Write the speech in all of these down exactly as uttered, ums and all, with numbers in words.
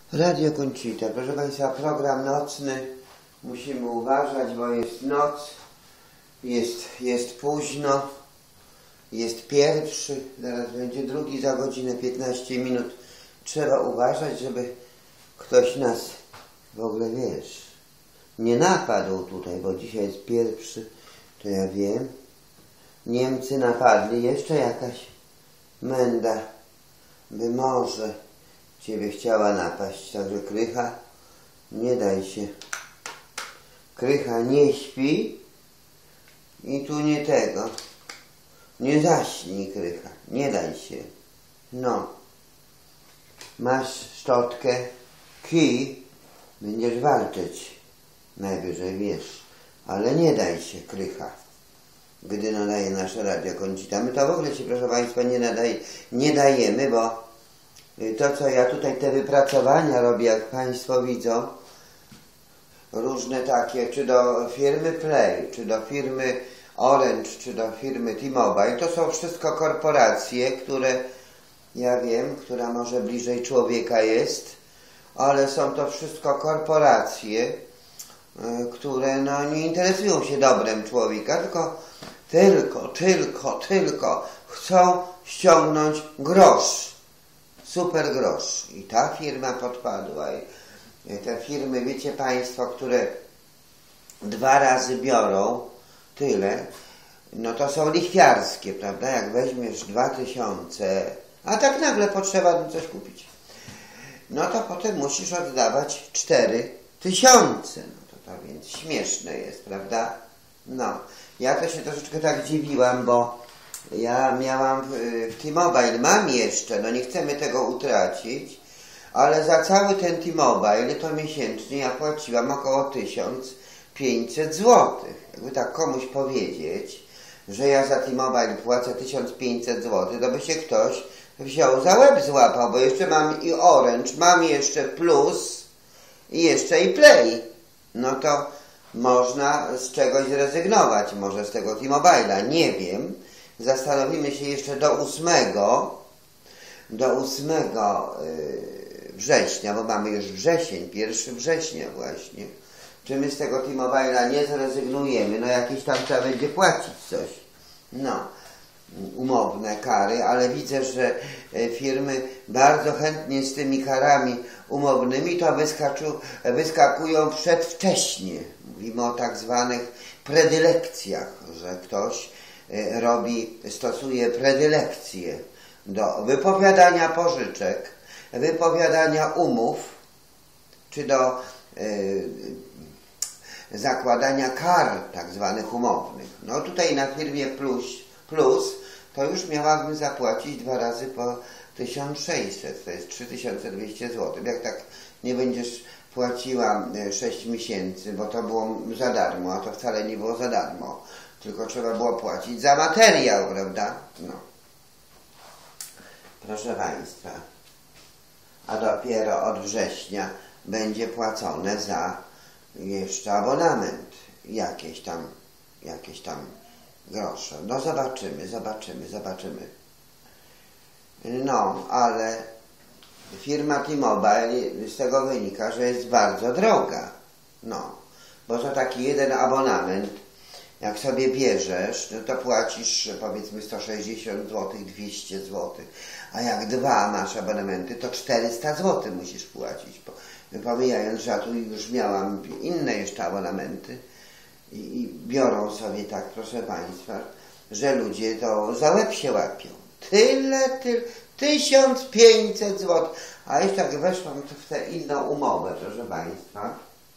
Radio Conchita, proszę Państwa, program nocny. Musimy uważać, bo jest noc, jest, jest późno, jest pierwszy, zaraz będzie drugi za godzinę piętnaście minut. Trzeba uważać, żeby ktoś nas w ogóle, wiesz, nie napadł tutaj, bo dzisiaj jest pierwszy, to ja wiem. Niemcy napadli, jeszcze jakaś menda by może Ciebie chciała napaść, także Krycha, nie daj się. Krycha, nie śpi i tu nie tego. Nie zaśnij, Krycha, nie daj się. No. Masz szczotkę, kij, będziesz walczyć. Najwyżej wiesz, ale nie daj się, Krycha. Gdy nadaje nasze Radio Conchita. My to w ogóle się, proszę Państwa, nie, nadaj, nie dajemy, bo to, co ja tutaj, te wypracowania robię, jak Państwo widzą, różne takie, czy do firmy Play, czy do firmy Orange, czy do firmy T-Mobile, to są wszystko korporacje, które, ja wiem, która może bliżej człowieka jest, ale są to wszystko korporacje, które no, nie interesują się dobrem człowieka, tylko, tylko, tylko, tylko chcą ściągnąć grosz. Super grosz. I ta firma podpadła. I te firmy, wiecie Państwo, które dwa razy biorą tyle, no to są lichwiarskie, prawda? Jak weźmiesz dwa tysiące, a tak nagle potrzeba coś kupić, no to potem musisz oddawać cztery tysiące. No to, to więc śmieszne jest, prawda? No. Ja to się troszeczkę tak dziwiłam, bo ja miałam w, w T-Mobile, mam jeszcze, no nie chcemy tego utracić, ale za cały ten T-Mobile to miesięcznie ja płaciłam około tysiąc pięćset złotych. Jakby tak komuś powiedzieć, że ja za T-Mobile płacę tysiąc pięćset złotych, to by się ktoś wziął za łeb złapał, bo jeszcze mam i Orange, mam jeszcze Plus i jeszcze i Play. No to można z czegoś zrezygnować, może z tego T-Mobile'a, nie wiem. Zastanowimy się jeszcze do ósmego, do ósmego września, bo mamy już wrzesień, pierwszy września właśnie. Czy my z tego T-Mobile'a nie zrezygnujemy? No jakieś tam trzeba będzie płacić coś. No, umowne kary, ale widzę, że firmy bardzo chętnie z tymi karami umownymi to wyskaczą, wyskakują przedwcześnie. Mówimy o tak zwanych predylekcjach, że ktoś robi, stosuje predylekcje do wypowiadania pożyczek, wypowiadania umów, czy do y, zakładania kar tak zwanych umownych. No tutaj na firmie Plus, Plus to już miałabym zapłacić dwa razy po tysiąc sześćset, to jest trzy tysiące dwieście złotych. Jak tak nie będziesz płaciła sześć miesięcy, bo to było za darmo, a to wcale nie było za darmo, tylko trzeba było płacić za materiał, prawda? No. Proszę Państwa, a dopiero od września będzie płacone za jeszcze abonament, jakieś tam, jakieś tam grosze. No zobaczymy, zobaczymy, zobaczymy. No, ale firma T-Mobile z tego wynika, że jest bardzo droga. No, bo to taki jeden abonament, jak sobie bierzesz, no to płacisz powiedzmy sto sześćdziesiąt złotych, dwieście złotych, a jak dwa masz abonamenty, to czterysta złotych musisz płacić. Pomijając, że ja tu już miałam inne jeszcze abonamenty i, i biorą sobie tak, proszę Państwa, że ludzie to za łeb się łapią. Tyle, tyle, tysiąc pięćset złotych. A jeszcze jak weszłam w tę inną umowę, proszę Państwa,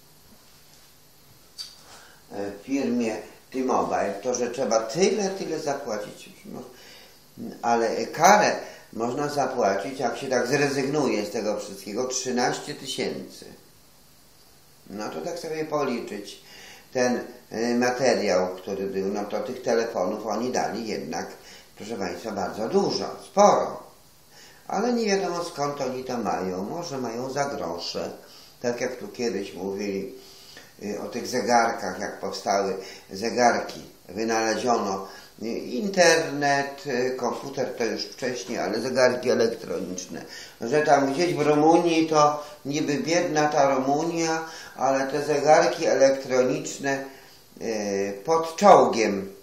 w firmie T-Mobile, to że trzeba tyle, tyle zapłacić. Ale karę można zapłacić, jak się tak zrezygnuje z tego wszystkiego, trzynaście tysięcy. No to tak sobie policzyć ten materiał, który był, no to tych telefonów oni dali jednak, proszę Państwa, bardzo dużo, sporo. Ale nie wiadomo skąd oni to mają. Może mają za grosze. Tak jak tu kiedyś mówili o tych zegarkach, jak powstały zegarki, wynaleziono internet, komputer to już wcześniej, ale zegarki elektroniczne, że tam gdzieś w Rumunii to niby biedna ta Rumunia, ale te zegarki elektroniczne pod czołgiem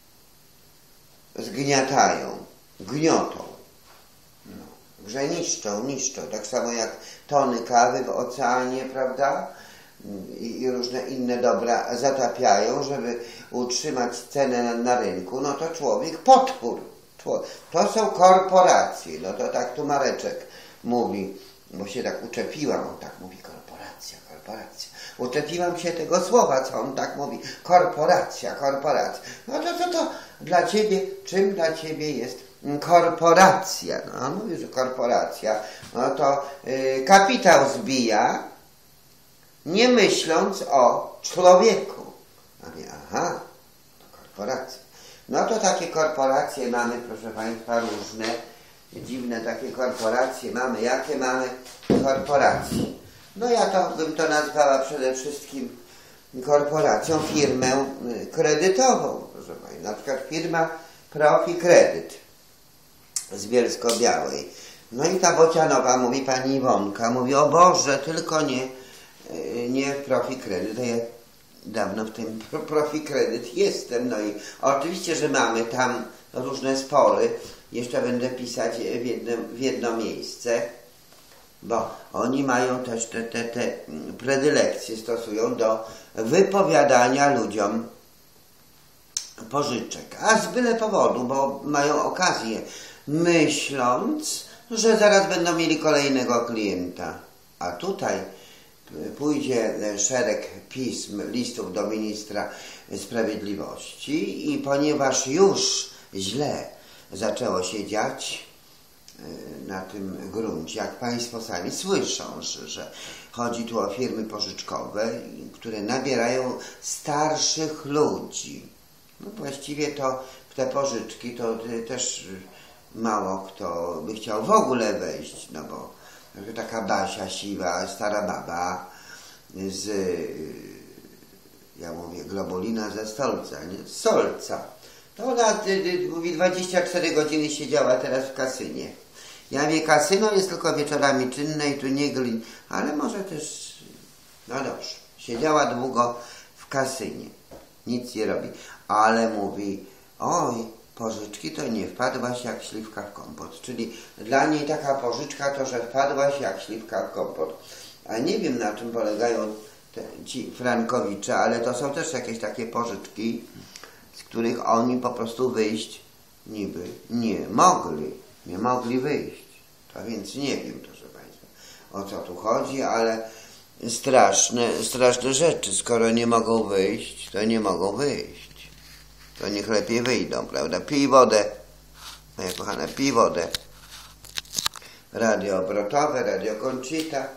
zgniatają, gniotą. No, że niszczą, niszczą. Tak samo jak tony kawy w oceanie, prawda? I, i różne inne dobra zatapiają, żeby utrzymać cenę na, na rynku. No to człowiek potwór. To są korporacje. No to tak tu Mareczek mówi, bo się tak uczepiłam, on tak mówi, korporacja, korporacja. Uczepiłam się tego słowa, co on tak mówi, korporacja, korporacja. No to to, to dla ciebie, czym dla ciebie jest korporacja? No on mówi, że korporacja, no to yy, kapitał zbija, nie myśląc o człowieku. A mówię, aha, to korporacja. No to takie korporacje mamy, proszę Państwa, różne, dziwne takie korporacje mamy. Jakie mamy korporacje? No ja to bym to nazwała przede wszystkim korporacją, firmę kredytową, proszę Państwa. Na przykład firma Profi Kredyt z Bielsko-Białej. No i ta Bocianowa mówi, pani Iwonka, mówi, o Boże, tylko nie, nie Profi Kredyt. Ja dawno w tym Profi Kredyt jestem. No i oczywiście, że mamy tam różne spory. Jeszcze będę pisać w jedno, w jedno miejsce, bo oni mają też te, te, te predylekcje, stosują do wypowiadania ludziom pożyczek. A z byle powodu, bo mają okazję, myśląc, że zaraz będą mieli kolejnego klienta. A tutaj pójdzie szereg pism, listów do ministra sprawiedliwości i ponieważ już źle zaczęło się dziać na tym gruncie, jak Państwo sami słyszą, że, że chodzi tu o firmy pożyczkowe, które nabierają starszych ludzi. No właściwie to w te pożyczki to też mało kto by chciał w ogóle wejść, no bo taka Basia siwa, stara baba z, ja mówię, Globulina ze Stolca, nie? Z Solca. To ona, mówi, dwadzieścia cztery godziny siedziała teraz w kasynie. Ja mówię, kasyno jest tylko wieczorami czynne i tu nie glin, ale może też, no dobrze, siedziała długo w kasynie, nic nie robi, ale mówi, oj, pożyczki to nie wpadłaś jak śliwka w kompot, czyli dla niej taka pożyczka to, że wpadłaś jak śliwka w kompot. A nie wiem, na czym polegają te, ci frankowicze, ale to są też jakieś takie pożyczki, z których oni po prostu wyjść niby nie mogli, nie mogli wyjść. To więc nie wiem, proszę Państwa, o co tu chodzi, ale straszne, straszne rzeczy. Skoro nie mogą wyjść, to nie mogą wyjść. To niech lepiej wyjdą, prawda? Pij wodę, moja kochana, pij wodę. Radio obrotowe, radio Conchita.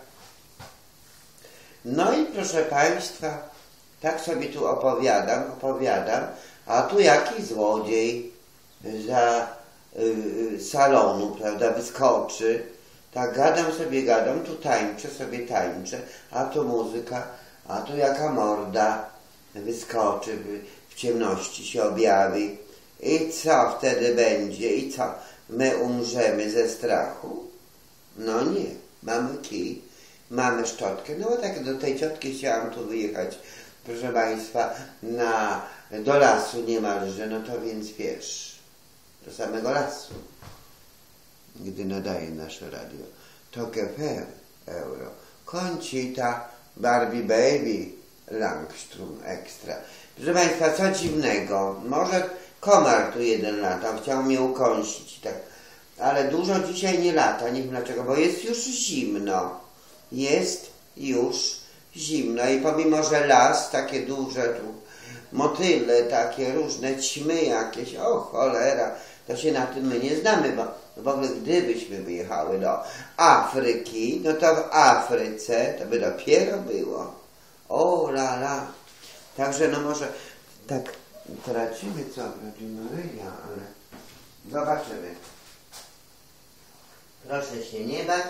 No i proszę Państwa, tak sobie tu opowiadam, opowiadam, a tu jakiś złodziej za y, salonu, prawda, wyskoczy. Tak gadam sobie, gadam, tu tańczę sobie, tańczę, a tu muzyka, a tu jaka morda wyskoczy, w ciemności się objawi. I co wtedy będzie? I co? My umrzemy ze strachu? No nie. Mamy kij, mamy szczotkę. No bo tak do tej ciotki chciałam tu wyjechać, proszę Państwa, na, do lasu niemalże, no to więc wiesz, do samego lasu, gdy nadaje nasze radio. Tok F M, euro. Conchita, Barbie Baby, Langstrom Extra. Proszę Państwa, co dziwnego, może komar tu jeden lata, chciał mnie ukąsić, tak, ale dużo dzisiaj nie lata, nie wiem dlaczego, bo jest już zimno, jest już zimno i pomimo, że las, takie duże tu, motyle, takie różne ćmy jakieś, o cholera, to się na tym my nie znamy, bo w ogóle gdybyśmy wyjechały do Afryki, no to w Afryce to by dopiero było, o la la. Także no może tak tracimy co w Radiu Maryja, ale zobaczymy. Proszę się nie bać.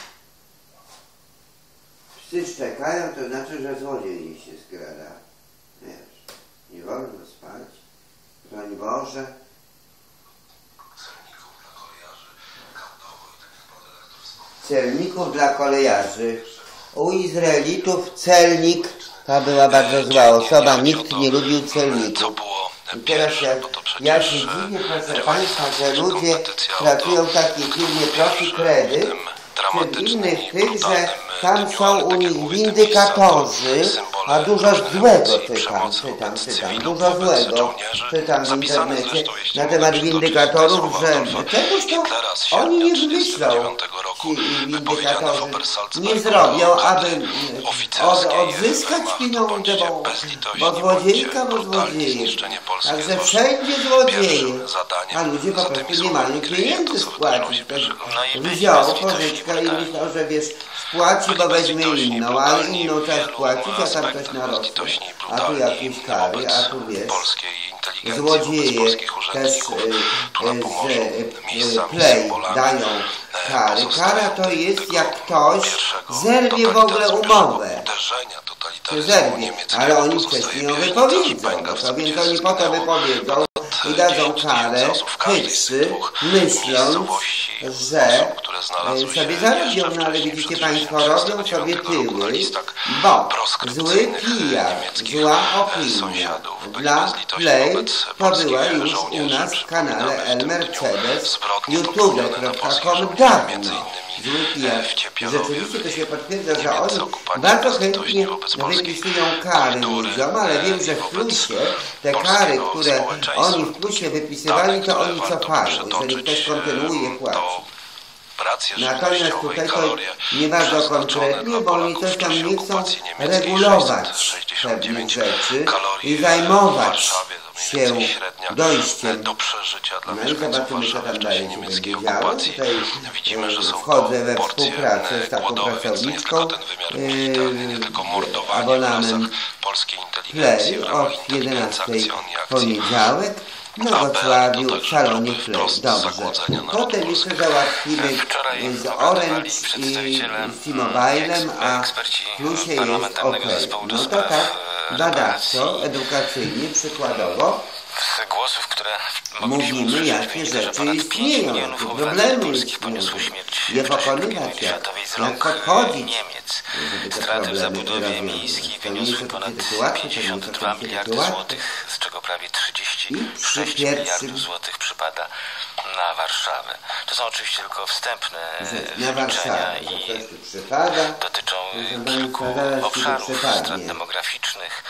Psy szczekają, to znaczy, że złodziej się skrada. Wiesz, nie wolno spać. Broń Boże. Celników dla kolejarzy. U Izraelitów celnik to była bardzo zła osoba, nikt nie lubił celników. I teraz ja, ja się dziwię, proszę Państwa, że ludzie pracują w takiej firmie Profi Kredyt, czy w innych tych, że tam są u nich windykatorzy, a dużo złego czytam, czytam, czytam, dużo złego czytam w internecie na temat windykatorów, że czegoś to oni nie wymyślą, ci windykatorzy, nie zrobią, aby od, odzyskać pieniądze, bo, bo złodziejka, bo złodzieje. Także wszędzie złodzieje, a ludzie po prostu nie mają pieniędzy spłacić. Wziął pożyczkę i myślał, że wiesz, spłaci, bo weźmie inną, ale inną trzeba spłacić, a tam coś narosło. A tu jakieś kary, a tu wiesz, złodzieje też z Play dają kary. Kara to jest, jak ktoś zerwie w ogóle umowę. Czy zerwie, ale oni wcześniej ją wypowiedzą, no to więc oni potem wypowiedzą i dadzą karę, chytrzy, myśląc, że sobie zarobią, no ale widzicie Państwo, robią sobie tyły, bo zły P R, zła opinia dla Play to była już u nas w kanale El Mercedes, youtube kropka com dawno. Zły P R. Rzeczywiście to się potwierdza, że oni bardzo chętnie wypisują kary ludziom, ale wiem, że w plusie te kary, które oni w plusie wypisywali, to oni cofają, jeżeli ktoś kontynuuje płacić. Natomiast tutaj to nie bardzo konkretnie, bo oni też tam nie chcą regulować pewnych rzeczy i zajmować się dojściem. No i zobaczymy, co tam dalej się będzie działo. Tutaj wchodzę we współpracę z taką pracowniczką, abonament Play od jedenastej w poniedziałek. No, w Wrocławiu, w salonie Play. Dobrze. Potem jeszcze załatwimy z Orange i z T-Mobilem, a w plusie jest OK. No to tak badawczo, edukacyjnie, przykładowo głosów, które mówimy, jakie rzeczy istnieją, jakie problemy istnieją, je pokonywać, jak, jak podchodzić, straty w zabudowie miejskiej wyniosły ponad pięćdziesiąt dwa miliardy złotych, z czego prawie trzydzieści sześć miliardów złotych przypada na Warszawę. To są oczywiście tylko wstępne wyliczenia i dotyczą kilku obszarów, strat demograficznych,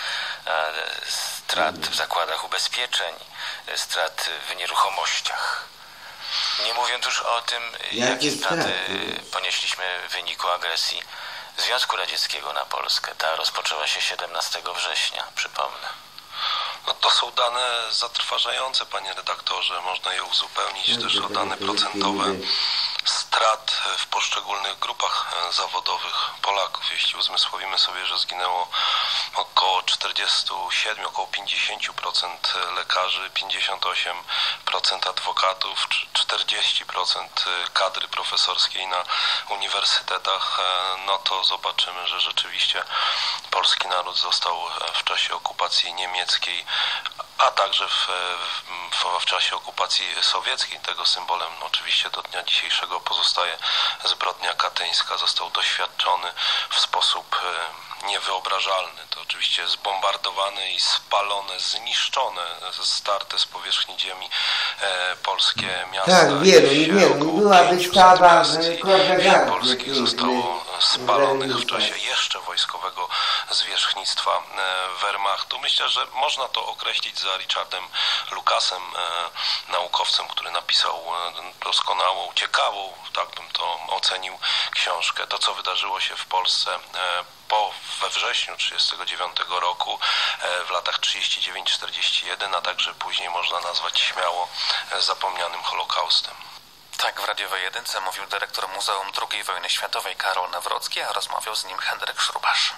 strat w zakładach ubezpieczeń, strat w nieruchomościach. Nie mówiąc już o tym, jakie straty ponieśliśmy w wyniku agresji Związku Radzieckiego na Polskę. Ta rozpoczęła się siedemnastego września, przypomnę. No to są dane zatrważające, panie redaktorze. Można je uzupełnić też o dane procentowe strat w poszczególnych grupach zawodowych Polaków. Jeśli uzmysłowimy sobie, że zginęło około czterdzieści siedem, około pięćdziesiąt procent lekarzy, pięćdziesiąt osiem procent adwokatów, czterdzieści procent kadry profesorskiej na uniwersytetach, no to zobaczymy, że rzeczywiście polski naród został w czasie okupacji niemieckiej, a także w, w, w czasie okupacji sowieckiej. Tego symbolem no, oczywiście do dnia dzisiejszego pozostaje zbrodnia katyńska. Został doświadczony w sposób niewyobrażalny. To oczywiście zbombardowane i spalone, zniszczone, starte z powierzchni ziemi e, polskie miasta. Tak, wielu, wielu. Była wystawa w Kordegardzie. Polskich zostało spalonych w czasie jeszcze wojskowego zwierzchnictwa e, Wehrmachtu. Myślę, że można to określić za Richardem Lucasem, e, naukowcem, który napisał e, doskonałą, ciekawą, tak bym to ocenił, książkę. To, co wydarzyło się w Polsce e, po, we wrześniu trzydziestego dziewiątego roku, w latach trzydziesty dziewiąty czterdziesty jeden, a także później można nazwać śmiało zapomnianym Holokaustem. Tak w radiowej jedynce mówił dyrektor Muzeum drugiej wojny światowej Karol Nawrocki, a rozmawiał z nim Henryk Szrubasz.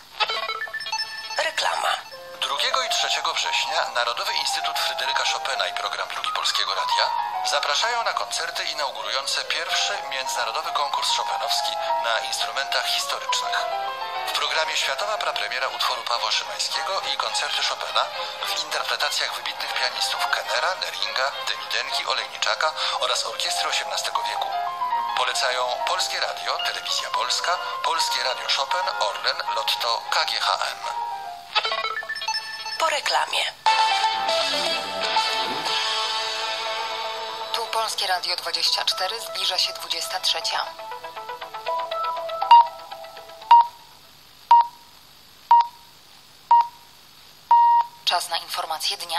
Reklama. drugiego i trzeciego września Narodowy Instytut Fryderyka Chopina i Program Drugi Polskiego Radia zapraszają na koncerty inaugurujące pierwszy międzynarodowy konkurs chopinowski na instrumentach historycznych. W programie światowa prapremiera utworu Pawła Szymańskiego i koncerty Chopina w interpretacjach wybitnych pianistów Kennera, Neringa, Demidenki, Olejniczaka oraz orkiestry osiemnastego wieku. Polecają Polskie Radio, Telewizja Polska, Polskie Radio Chopin, Orlen, Lotto, K G H M. Po reklamie. Tu Polskie Radio dwadzieścia cztery, zbliża się dwudziesta trzecia. Czas na informacje dnia.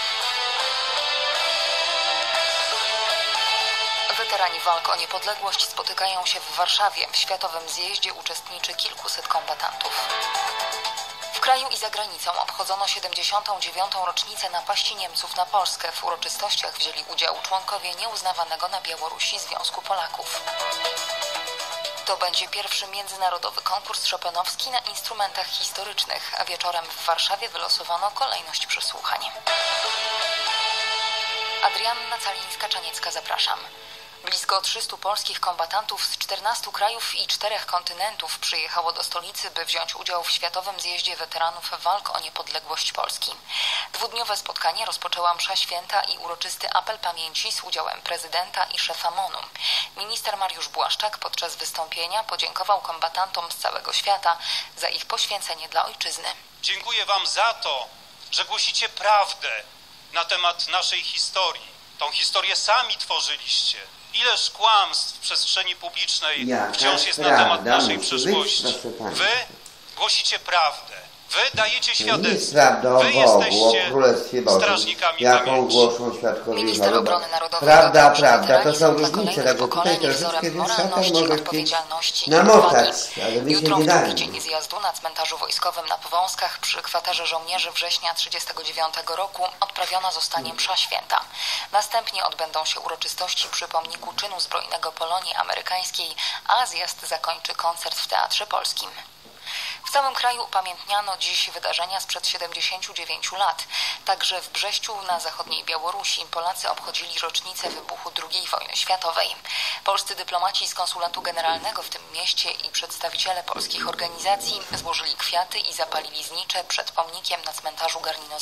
Weterani walk o niepodległość spotykają się w Warszawie. W Światowym Zjeździe uczestniczy kilkuset kombatantów. W kraju i za granicą obchodzono siedemdziesiątą dziewiątą rocznicę napaści Niemców na Polskę. W uroczystościach wzięli udział członkowie nieuznawanego na Białorusi Związku Polaków. To będzie pierwszy międzynarodowy konkurs chopinowski na instrumentach historycznych, a wieczorem w Warszawie wylosowano kolejność przesłuchań. Adrianna Calińska-Czaniecka, zapraszam. Blisko trzystu polskich kombatantów z czternastu krajów i czterech kontynentów przyjechało do stolicy, by wziąć udział w Światowym Zjeździe Weteranów Walk o Niepodległość Polski. Dwudniowe spotkanie rozpoczęła msza święta i uroczysty apel pamięci z udziałem prezydenta i szefa M O N-u. Minister Mariusz Błaszczak podczas wystąpienia podziękował kombatantom z całego świata za ich poświęcenie dla ojczyzny. Dziękuję Wam za to, że głosicie prawdę na temat naszej historii. Tą historię sami tworzyliście. Ileż kłamstw w przestrzeni publicznej Jaka wciąż jest prawda na temat naszej musi przeszłości. być, proszę Wy głosicie prawdę. Wy dajecie To nie jest świadectwo. prawda o Wy Bogu, jesteście o Królestwie Bożym, strażnikami jaką pamięci. głoszą świadkowie Minister Jehowy. Obrony Narodowej Prawda, dodał, że prawda, to weterani są są dla różnice, kolejnych także tutaj pokoleń troszeczkę wzorem więc szatan moralności, może chcieć odpowiedzialności i namotać, odwagi. ale wy się Jutro nie w drugi dali. dzień zjazdu na cmentarzu wojskowym na Powązkach przy kwaterze żołnierzy września trzydziestego dziewiątego roku odprawiona zostanie msza święta. Następnie odbędą się uroczystości przy pomniku czynu zbrojnego Polonii Amerykańskiej, a zjazd zakończy koncert w Teatrze Polskim. W całym kraju upamiętniano dziś wydarzenia sprzed siedemdziesięciu dziewięciu lat. Także w Brześciu na zachodniej Białorusi Polacy obchodzili rocznicę wybuchu drugiej wojny światowej. Polscy dyplomaci z konsulatu generalnego w tym mieście i przedstawiciele polskich organizacji złożyli kwiaty i zapalili znicze przed pomnikiem na cmentarzu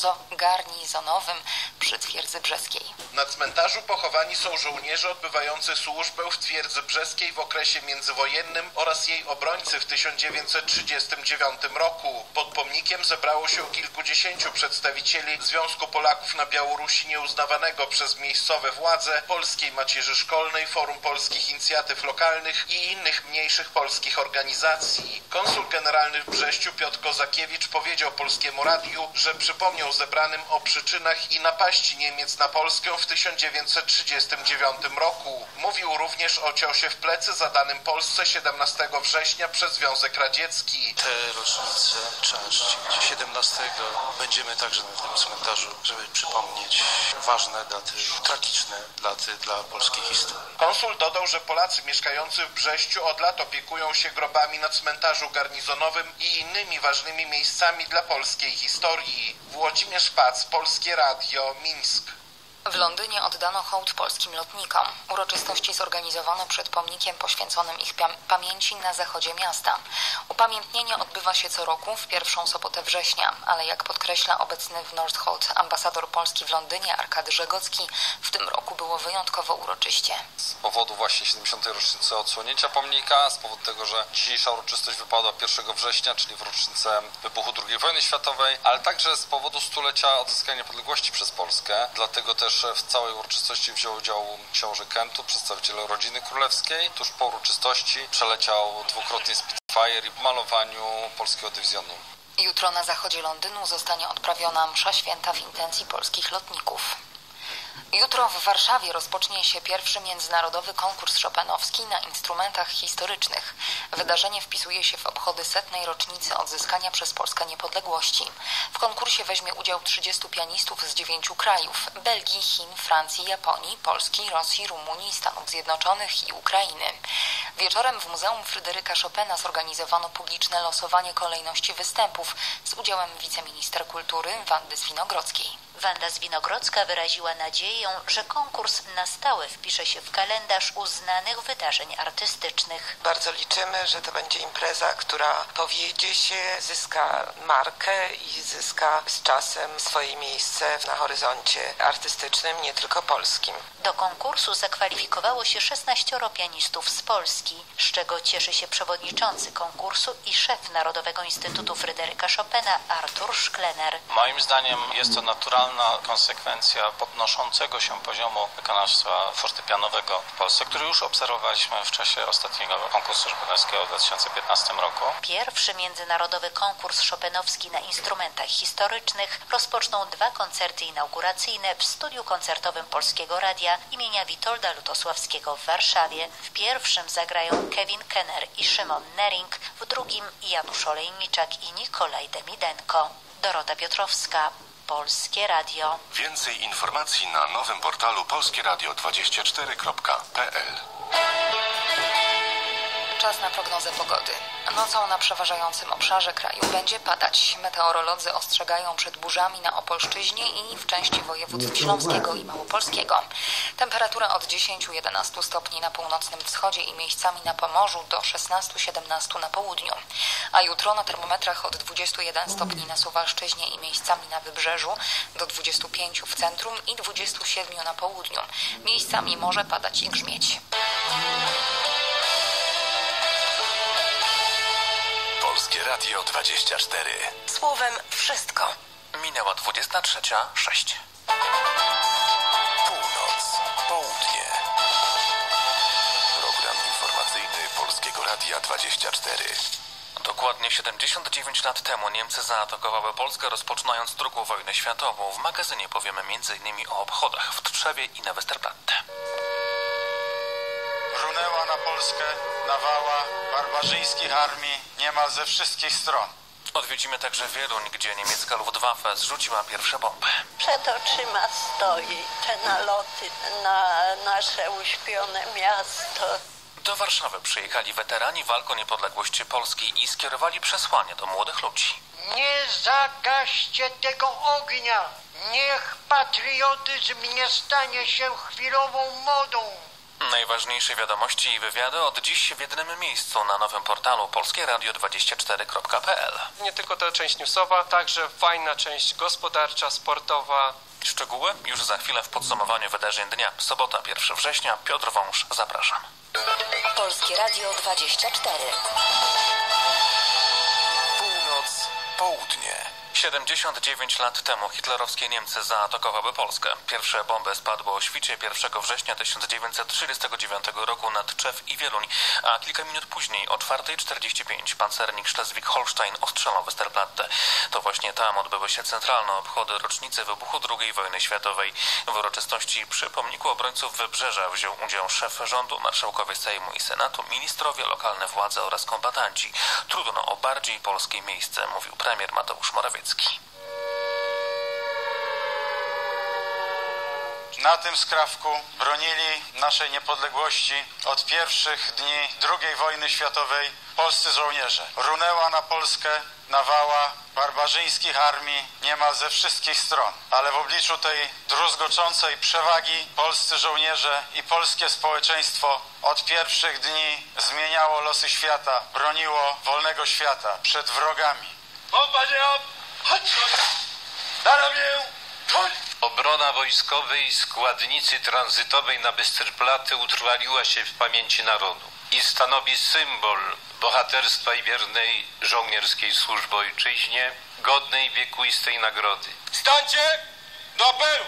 garnizonowym przy Twierdzy Brzeskiej. Na cmentarzu pochowani są żołnierze odbywający służbę w Twierdzy Brzeskiej w okresie międzywojennym oraz jej obrońcy w tysiąc dziewięćset trzydziestym dziewiątym roku. Pod pomnikiem zebrało się kilkudziesięciu przedstawicieli Związku Polaków na Białorusi nieuznawanego przez miejscowe władze, Polskiej Macierzy Szkolnej, Forum Polskich Inicjatyw Lokalnych i innych mniejszych polskich organizacji. Konsul generalny w Brześciu Piotr Kozakiewicz powiedział Polskiemu Radiu, że przypomniał zebranym o przyczynach i napaści Niemiec na Polskę w tysiąc dziewięćset trzydziestym dziewiątym roku. Mówił również o ciosie w plecy zadanym Polsce siedemnastego września przez Związek Radziecki. Te rocznice trzeba czcić. siedemnastego będziemy także na tym cmentarzu, żeby przypomnieć ważne daty, tragiczne daty dla polskiej historii. Konsul dodał, że Polacy mieszkający w Brześciu od lat opiekują się grobami na cmentarzu garnizonowym i innymi ważnymi miejscami dla polskiej historii. Włodzimierz Pac, Polskie Radio, Mińsk. W Londynie oddano hołd polskim lotnikom. Uroczystości zorganizowano przed pomnikiem poświęconym ich pamięci na zachodzie miasta. Upamiętnienie odbywa się co roku w pierwszą sobotę września, ale jak podkreśla obecny w Northolt ambasador Polski w Londynie Arkady Żegocki, w tym roku było wyjątkowo uroczyście. Z powodu właśnie siedemdziesiątej rocznicy odsłonięcia pomnika, z powodu tego, że dzisiejsza uroczystość wypadła pierwszego września, czyli w rocznicę wybuchu drugiej wojny światowej, ale także z powodu stulecia odzyskania niepodległości przez Polskę. Dlatego też w całej uroczystości wziął udział książę Kentu, przedstawiciel rodziny królewskiej. Tuż po uroczystości przeleciał dwukrotnie Spitfire i w malowaniu polskiego dywizjonu. Jutro na zachodzie Londynu zostanie odprawiona msza święta w intencji polskich lotników. Jutro w Warszawie rozpocznie się pierwszy międzynarodowy konkurs chopinowski na instrumentach historycznych. Wydarzenie wpisuje się w obchody setnej rocznicy odzyskania przez Polskę niepodległości. W konkursie weźmie udział trzydziestu pianistów z dziewięciu krajów: Belgii, Chin, Francji, Japonii, Polski, Rosji, Rumunii, Stanów Zjednoczonych i Ukrainy. Wieczorem w Muzeum Fryderyka Chopina zorganizowano publiczne losowanie kolejności występów z udziałem wiceminister kultury Wandy Zwinogrodzkiej. Wanda Zwinogrodzka wyraziła nadzieję, nadzieję, że konkurs na stałe wpisze się w kalendarz uznanych wydarzeń artystycznych. Bardzo liczymy, że to będzie impreza, która powiedzie się, zyska markę i zyska z czasem swoje miejsce na horyzoncie artystycznym, nie tylko polskim. Do konkursu zakwalifikowało się szesnaścioro pianistów z Polski, z czego cieszy się przewodniczący konkursu i szef Narodowego Instytutu Fryderyka Chopina Artur Szklener. Moim zdaniem jest to naturalna konsekwencja podnoszącego się poziomu wykonawstwa fortepianowego w Polsce, który już obserwowaliśmy w czasie ostatniego konkursu chopinowskiego w dwa tysiące piętnastym roku. Pierwszy międzynarodowy konkurs chopinowski na instrumentach historycznych rozpoczną dwa koncerty inauguracyjne w studiu koncertowym Polskiego Radia imienia Witolda Lutosławskiego w Warszawie. W pierwszym zagrają Kevin Kenner i Szymon Nering, w drugim Janusz Olejniczak i Nikolaj Demidenko. Dorota Piotrowska, Polskie Radio. Więcej informacji na nowym portalu polskieradio dwadzieścia cztery kropka p l. Czas na prognozę pogody. Nocą na przeważającym obszarze kraju będzie padać. Meteorolodzy ostrzegają przed burzami na Opolszczyźnie i w części województw śląskiego i małopolskiego. Temperatura od dziesięć do jedenastu stopni na północnym wschodzie i miejscami na Pomorzu do szesnastu do siedemnastu na południu. A jutro na termometrach od dwudziestu jeden stopni na Suwalszczyźnie i miejscami na Wybrzeżu do dwudziestu pięciu w centrum i dwudziestu siedmiu na południu. Miejscami może padać i grzmieć. Polskie Radio dwadzieścia cztery. Słowem wszystko. Minęła dwudziesta trzecia sześć. Północ, południe. Program informacyjny Polskiego Radia dwadzieścia cztery. Dokładnie siedemdziesiąt dziewięć lat temu Niemcy zaatakowały Polskę, rozpoczynając drugą wojnę światową. W magazynie powiemy między innymi o obchodach w Tczewie i na Westerplatte. Runęła na Polskę nawała barbarzyńskich armii niemal ze wszystkich stron. Odwiedzimy także Wieluń, gdzie niemiecka Luftwaffe zrzuciła pierwsze bomby. Przed oczyma stoi te naloty na nasze uśpione miasto. Do Warszawy przyjechali weterani walk o niepodległość Polski i skierowali przesłanie do młodych ludzi. Nie zagaście tego ognia! Niech patriotyzm nie stanie się chwilową modą! Najważniejsze wiadomości i wywiady od dziś w jednym miejscu na nowym portalu polskieradio dwadzieścia cztery kropka p l. Nie tylko ta część newsowa, także fajna część gospodarcza, sportowa. Szczegóły już za chwilę w podsumowaniu wydarzeń dnia. Sobota, pierwszego września. Piotr Wąż, zapraszam. Polskie Radio dwadzieścia cztery. Północ, południe. siedemdziesiąt dziewięć lat temu hitlerowskie Niemcy zaatakowały Polskę. Pierwsze bomby spadły o świcie pierwszego września tysiąc dziewięćset trzydziestego dziewiątego roku na Tczew i Wieluń, a kilka minut później o czwarta czterdzieści pięć pancernik Schleswig-Holstein ostrzelał Westerplatte. To właśnie tam odbyły się centralne obchody rocznicy wybuchu drugiej wojny światowej. W uroczystości przy pomniku obrońców Wybrzeża wziął udział szef rządu, marszałkowie Sejmu i Senatu, ministrowie, lokalne władze oraz kombatanci. Trudno o bardziej polskie miejsce, mówił premier Mateusz Morawiecki. Na tym skrawku bronili naszej niepodległości od pierwszych dni drugiej wojny światowej polscy żołnierze. Runęła na Polskę nawała barbarzyńskich armii niemal ze wszystkich stron, ale w obliczu tej druzgoczącej przewagi polscy żołnierze i polskie społeczeństwo od pierwszych dni zmieniało losy świata, broniło wolnego świata przed wrogami. Obrona wojskowej składnicy tranzytowej na Westerplatte utrwaliła się w pamięci narodu i stanowi symbol bohaterstwa i wiernej żołnierskiej służby ojczyźnie, godnej wiekuistej nagrody. Stańcie do apelu!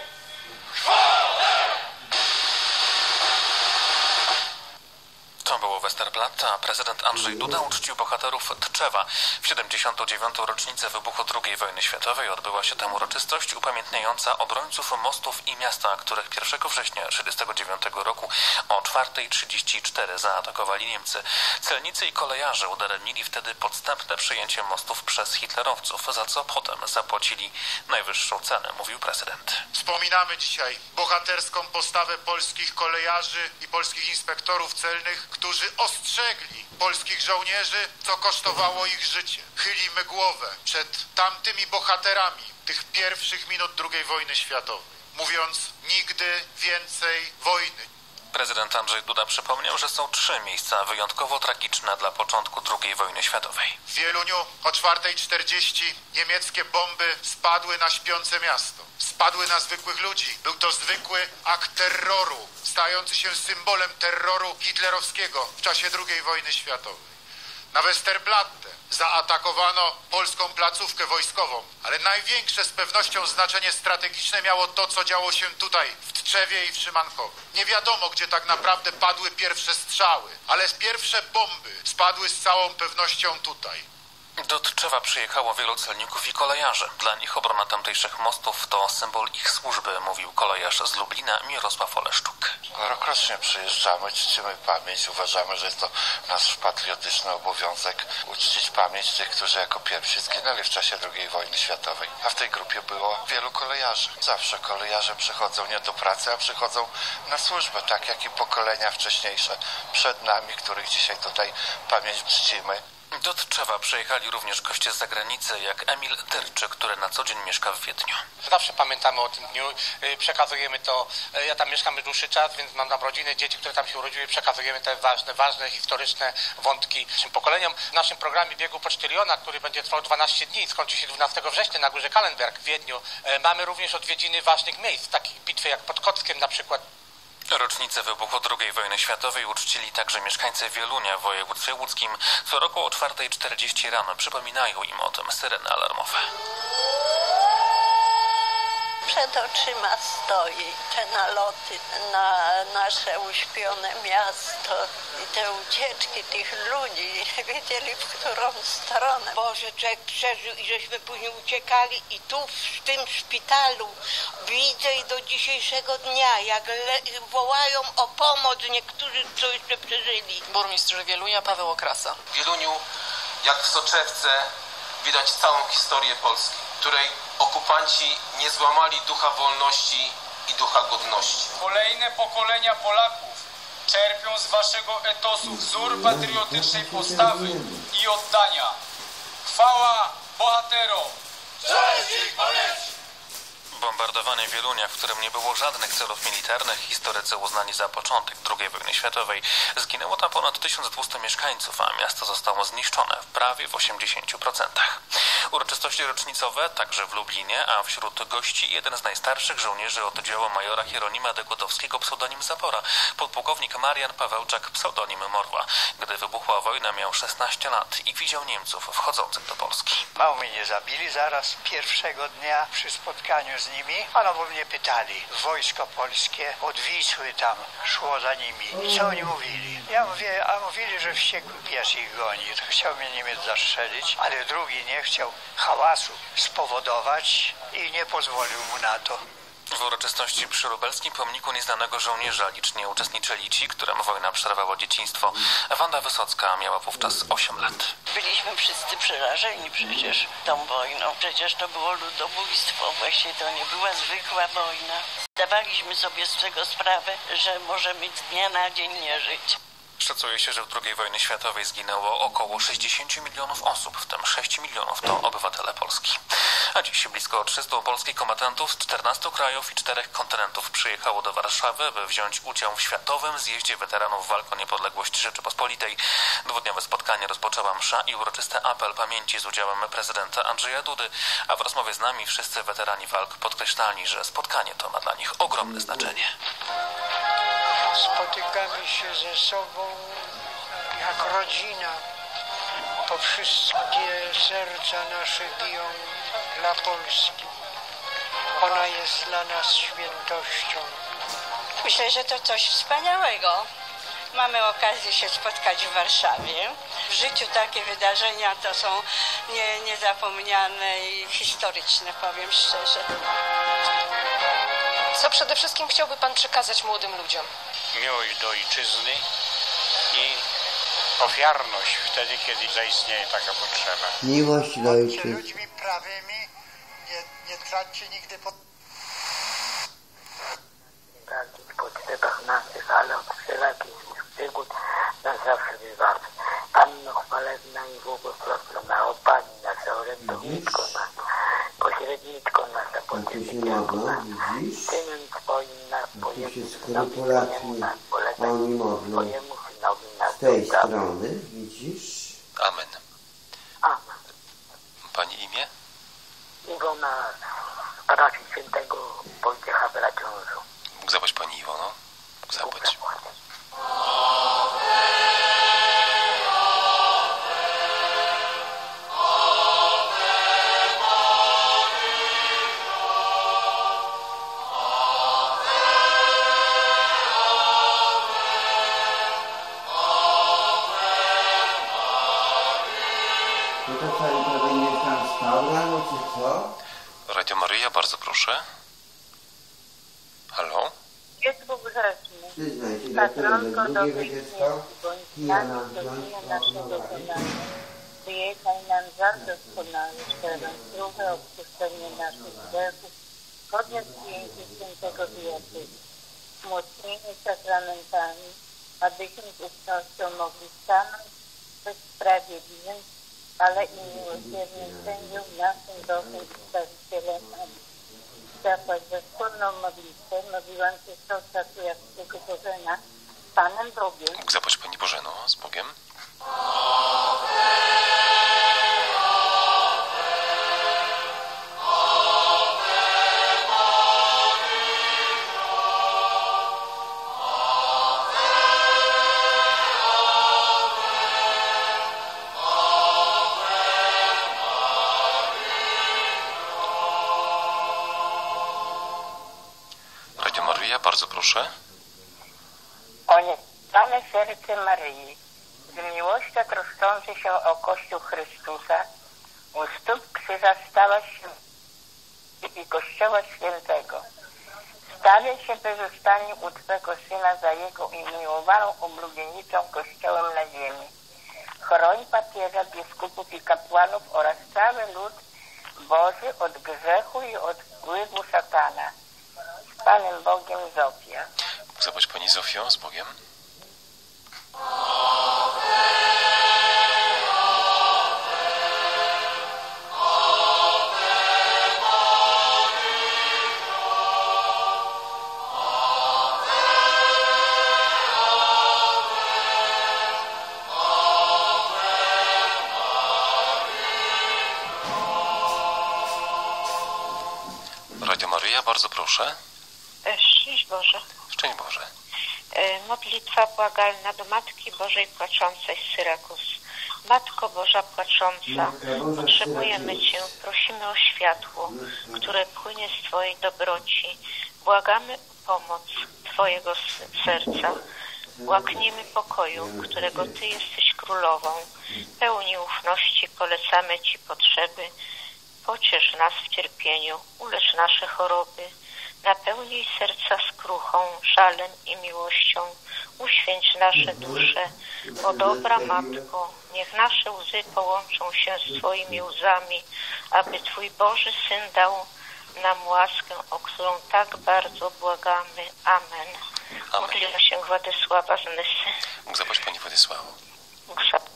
To było Westerplatte, a prezydent Andrzej Duda uczcił bohaterów Tczewa. W siedemdziesiątą dziewiątą rocznicę wybuchu drugiej wojny światowej odbyła się tam uroczystość upamiętniająca obrońców mostów i miasta, których pierwszego września tysiąc dziewięćset trzydziestego dziewiątego roku o czwarta trzydzieści cztery zaatakowali Niemcy. Celnicy i kolejarze udaremnili wtedy podstępne przejęcie mostów przez hitlerowców, za co potem zapłacili najwyższą cenę, mówił prezydent. Wspominamy dzisiaj bohaterską postawę polskich kolejarzy i polskich inspektorów celnych, którzy ostrzegli polskich żołnierzy, co kosztowało ich życie. Chylimy głowę przed tamtymi bohaterami tych pierwszych minut drugiej wojny światowej. mówiąc nigdy więcej wojny. Prezydent Andrzej Duda przypomniał, że są trzy miejsca wyjątkowo tragiczne dla początku drugiej wojny światowej. W Wieluniu o czwarta czterdzieści niemieckie bomby spadły na śpiące miasto. Spadły na zwykłych ludzi. Był to zwykły akt terroru, stający się symbolem terroru hitlerowskiego w czasie drugiej wojny światowej. Na Westerplatte zaatakowano polską placówkę wojskową, ale największe z pewnością znaczenie strategiczne miało to, co działo się tutaj, w Tczewie i w Szymankowie. Nie wiadomo, gdzie tak naprawdę padły pierwsze strzały, ale pierwsze bomby spadły z całą pewnością tutaj. Do Tczewa przyjechało wielu celników i kolejarzy. Dla nich obrona tamtejszych mostów to symbol ich służby, mówił kolejarz z Lublina Mirosław Oleszczuk. Rokrocznie przyjeżdżamy, czcimy pamięć. Uważamy, że jest to nasz patriotyczny obowiązek uczcić pamięć tych, którzy jako pierwsi zginęli w czasie drugiej wojny światowej. A w tej grupie było wielu kolejarzy. Zawsze kolejarze przychodzą nie do pracy, a przychodzą na służbę, tak jak i pokolenia wcześniejsze przed nami, których dzisiaj tutaj pamięć czcimy. Do Tczewa przyjechali również goście z zagranicy, jak Emil Dyrczyk, który na co dzień mieszka w Wiedniu. Zawsze pamiętamy o tym dniu, przekazujemy to, ja tam mieszkam już dłuższy czas, więc mam tam rodziny, dzieci, które tam się urodziły, przekazujemy te ważne, ważne, historyczne wątki naszym pokoleniom. W naszym programie Biegu Pocztyliona, który będzie trwał dwanaście dni, skończy się dwunastego września na Górze Kallenberg w Wiedniu, mamy również odwiedziny ważnych miejsc, takich bitwy jak pod Kockiem na przykład. Rocznicę wybuchu drugiej wojny światowej uczcili także mieszkańcy Wielunia w województwie łódzkim. Co roku o czwarta czterdzieści rano przypominają im o tym syreny alarmowe. Przed oczyma stoi te naloty na nasze uśpione miasto i te ucieczki tych ludzi, nie wiedzieli w którą stronę. Boże, człowiek przeżył i żeśmy później uciekali i tu w tym szpitalu widzę i do dzisiejszego dnia, jak le- wołają o pomoc niektórzy, co jeszcze przeżyli. Burmistrz Wielunia Paweł Okrasa. W Wieluniu, jak w soczewce, widać całą historię Polski, której okupanci nie złamali ducha wolności i ducha godności. Kolejne pokolenia Polaków czerpią z waszego etosu wzór patriotycznej postawy i oddania. Chwała bohaterom! Cześć ich poleci! Bombardowanie Wielunia, w którym nie było żadnych celów militarnych, historycy uznali za początek drugiej wojny światowej. Zginęło tam ponad tysiąc dwieście mieszkańców, a miasto zostało zniszczone w prawie w osiemdziesięciu procentach. Uroczystości rocznicowe także w Lublinie, a wśród gości jeden z najstarszych żołnierzy oddziału majora Hieronima Dekutowskiego, pseudonim Zapora, podpułkownik Marian Pawełczak, pseudonim Morła. Gdy wybuchła wojna, miał szesnaście lat i widział Niemców wchodzących do Polski. Mało mnie zabili zaraz pierwszego dnia przy spotkaniu z nimi, ale bo mnie pytali, wojsko polskie od Wisły tam szło za nimi. I co oni mówili? Ja mówię, a mówili, że wściekły pies ich goni. To chciał mnie Niemiec zastrzelić, ale drugi nie chciał hałasu spowodować i nie pozwolił mu na to. W uroczystości przy lubelskim pomniku nieznanego żołnierza licznie uczestniczyli ci, którym wojna przerwała dzieciństwo. Wanda Wysocka miała wówczas osiem lat. Byliśmy wszyscy przerażeni przecież tą wojną. Przecież to było ludobójstwo, właśnie to nie była zwykła wojna. Zdawaliśmy sobie z tego sprawę, że możemy z dnia na dzień nie żyć. Szacuje się, że w drugiej wojnie światowej zginęło około sześćdziesiąt milionów osób, w tym sześć milionów to obywatele Polski. A dziś blisko trzystu polskich kombatantów z czternastu krajów i czterech kontynentów przyjechało do Warszawy, by wziąć udział w Światowym Zjeździe Weteranów Walk o Niepodległość Rzeczypospolitej. Dwudniowe spotkanie rozpoczęła msza i uroczysty apel pamięci z udziałem prezydenta Andrzeja Dudy, a w rozmowie z nami wszyscy weterani walk podkreślali, że spotkanie to ma dla nich ogromne znaczenie. Spotykamy się ze sobą jak rodzina, bo wszystkie serca nasze biją dla Polski. Ona jest dla nas świętością. Myślę, że to coś wspaniałego. Mamy okazję się spotkać w Warszawie. W życiu takie wydarzenia to są nie, niezapomniane i historyczne, powiem szczerze. Co przede wszystkim chciałby pan przekazać młodym ludziom? Miłość do ojczyzny i ofiarność wtedy, kiedy zaistnieje taka potrzeba. Miłość do Bądźcie ojczyzny. ludźmi prawymi, nie, nie traćcie nigdy pod... W potrzebach naszych, ale od wszelakich przygód nas zawsze wybawi. Panno chwalebna i błogosławiona, o Pani nasza, orędowniczko nasza, pośredniczko nasza, pocieszycielko się modlą, widzisz? Synem Twoim na Tu swojemu się synowi, skrupulatnie Twojemu na polegaj, oni modlą Twojemu synowi na z tej dobra. strony, widzisz? Amen. Amen. Pani imię? Iwona z parafii świętego Wojciecha w Raciążu. Bóg zapłać Pani Iwono. Bóg zapłać. No to co, jutro będziesz tam spał rano, czy co? Radio Maryja, bardzo proszę. Halo? Jest Bóg grzeczny. Przyznaj się, do Patronko którego drugie dobrych będzie dzieci, spał? bądź Kija nami nam do wziąć, dnia naszego opanować. wykonania. Wyjechaj nam za doskonale, szczerą słuchę, odpuszczenie naszych grzechów, zgodnie z przyjęcie świętego wiaty, wzmocnienie sakramentami, abyśmy z ufnością mogli stanąć przed sprawiedliwym, ale i miłosiernym sędzią, naszym dobrym Zbawicielem. Zapłać za wspólną modlitwę, modliłam się z czatu Jackiego Bożena, z Panem Bogiem. Bóg zapłać Pani Bożeno, z Bogiem. Radio Maryja, bardzo proszę. O niezbane serce Maryi, z miłością troszczący się o Kościół Chrystusa, u stóp krzyża stałaś się i Kościoła Świętego. Stawię się bezustannie u Twego Syna za Jego umiłowaną oblubienicą Kościołem na ziemi. Chroń papieża, biskupów i kapłanów oraz cały lud Boży od grzechu i od wpływu szatana. Z Panem Bogiem, Zofia. Bóg zapłać Pani Zofio, z Bogiem. Radio Maryja, bardzo proszę. Szczęść Boże. Szczęść Boże. Modlitwa błagalna do Matki Bożej Płaczącej z Syrakus. Matko Boża Płacząca, potrzebujemy Cię, prosimy o światło, które płynie z Twojej dobroci. Błagamy o pomoc Twojego serca. Łakniemy pokoju, którego Ty jesteś królową. Pełni ufności polecamy Ci potrzeby. Pociesz nas w cierpieniu, ulecz nasze choroby. Napełnij serca skruchą, żalem i miłością. Uświęć nasze dusze, o dobra Matko, niech nasze łzy połączą się z Twoimi łzami, aby Twój Boży Syn dał nam łaskę, o którą tak bardzo błagamy. Amen. Amen. Modlimy się Władysława z Nysy. Bóg zapłać Pani Władysławo. Bóg zapłać.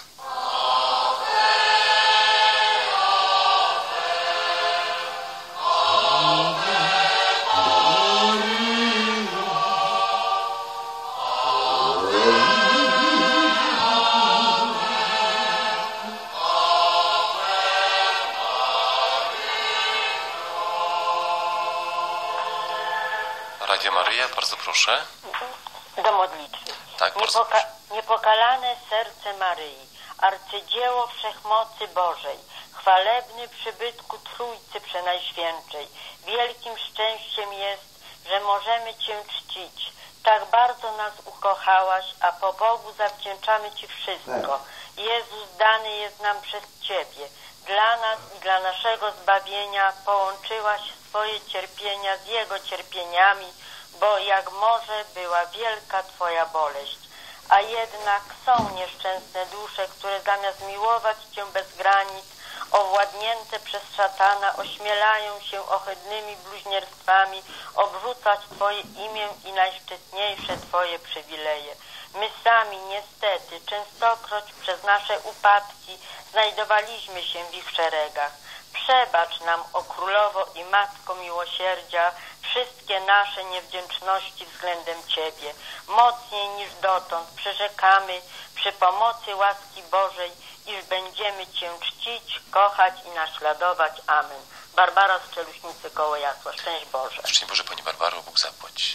Radio Maryja, bardzo proszę. Do modlitwy. Tak, bardzo Niepoka- niepokalane serce Maryi, arcydzieło wszechmocy Bożej, chwalebny przybytku Trójcy Przenajświętszej. Wielkim szczęściem jest, że możemy Cię czcić. Tak bardzo nas ukochałaś, a po Bogu zawdzięczamy Ci wszystko. Jezus dany jest nam przez Ciebie. Dla nas i dla naszego zbawienia połączyłaś swoje cierpienia z Jego cierpieniami, bo jak morze była wielka Twoja boleść. A jednak są nieszczęsne dusze, które zamiast miłować Cię bez granic, owładnięte przez szatana, ośmielają się ohydnymi bluźnierstwami obrzucać Twoje imię i najszczytniejsze Twoje przywileje. My sami niestety częstokroć przez nasze upadki znajdowaliśmy się w ich szeregach. Przebacz nam, o Królowo i Matko Miłosierdzia, wszystkie nasze niewdzięczności względem Ciebie. Mocniej niż dotąd przyrzekamy przy pomocy łaski Bożej, iż będziemy Cię czcić, kochać i naśladować. Amen. Barbara z Czeluśnicy koło Jasła. Szczęść Boże. Szczęść Boże, Pani Barbaro, Bóg zapłać.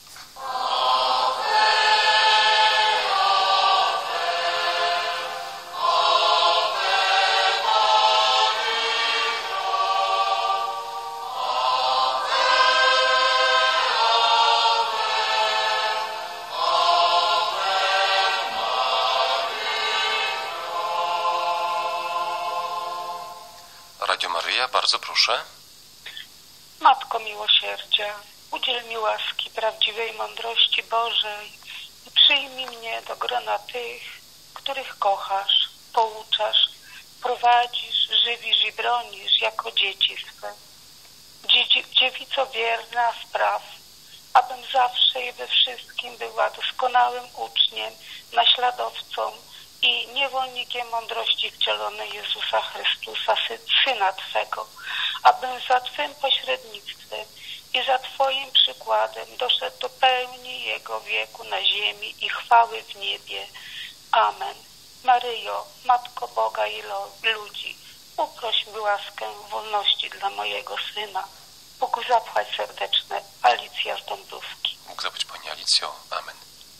Radio Maryja, bardzo proszę. Matko Miłosierdzia, udziel mi łaski prawdziwej mądrości Bożej i przyjmij mnie do grona tych, których kochasz, pouczasz, prowadzisz, żywisz i bronisz jako dzieci swe. Dziedzic, dziewico wierna spraw, abym zawsze i we wszystkim była doskonałym uczniem, naśladowcą i niewolnikiem mądrości wcielonej Jezusa Chrystusa, Syna Twego, abym za Twym pośrednictwem i za Twoim przykładem doszedł do pełni Jego wieku na ziemi i chwały w niebie. Amen. Maryjo, Matko Boga i ludzi, uproś mi łaskę wolności dla mojego Syna. Bóg zapłać serdeczne. Alicja z Dąbrówki. Bóg zapłać Pani Alicjo. Amen.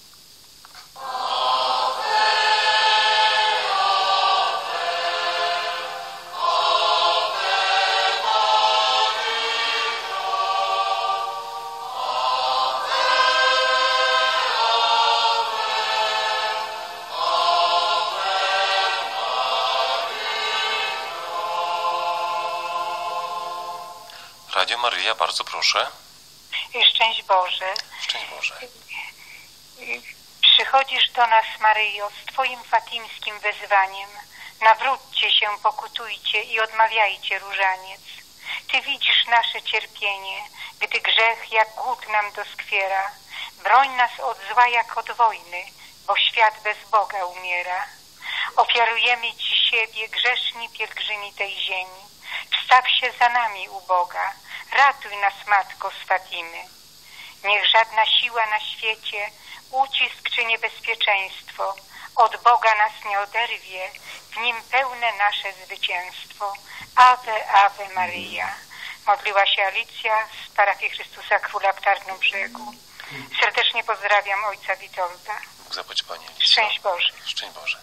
Radio Maryja, bardzo proszę. Szczęść Boże. Szczęść Boże. Przychodzisz do nas, Maryjo, z Twoim fatimskim wezwaniem. Nawróćcie się, pokutujcie i odmawiajcie różaniec. Ty widzisz nasze cierpienie, gdy grzech jak głód nam doskwiera. Broń nas od zła jak od wojny, bo świat bez Boga umiera. Ofiarujemy Ci siebie, grzeszni pielgrzymi tej ziemi. Wstaw się za nami, uboga, ratuj nas, Matko z Fatimy. Niech żadna siła na świecie, ucisk czy niebezpieczeństwo od Boga nas nie oderwie, w Nim pełne nasze zwycięstwo. Ave, Ave Maryja. Modliła się Alicja z parafii Chrystusa Króla w Tarnym Brzegu. Serdecznie pozdrawiam ojca Witolda. Bóg zapłać Pani Alicjo. Szczęść Boże. Szczęść Boże.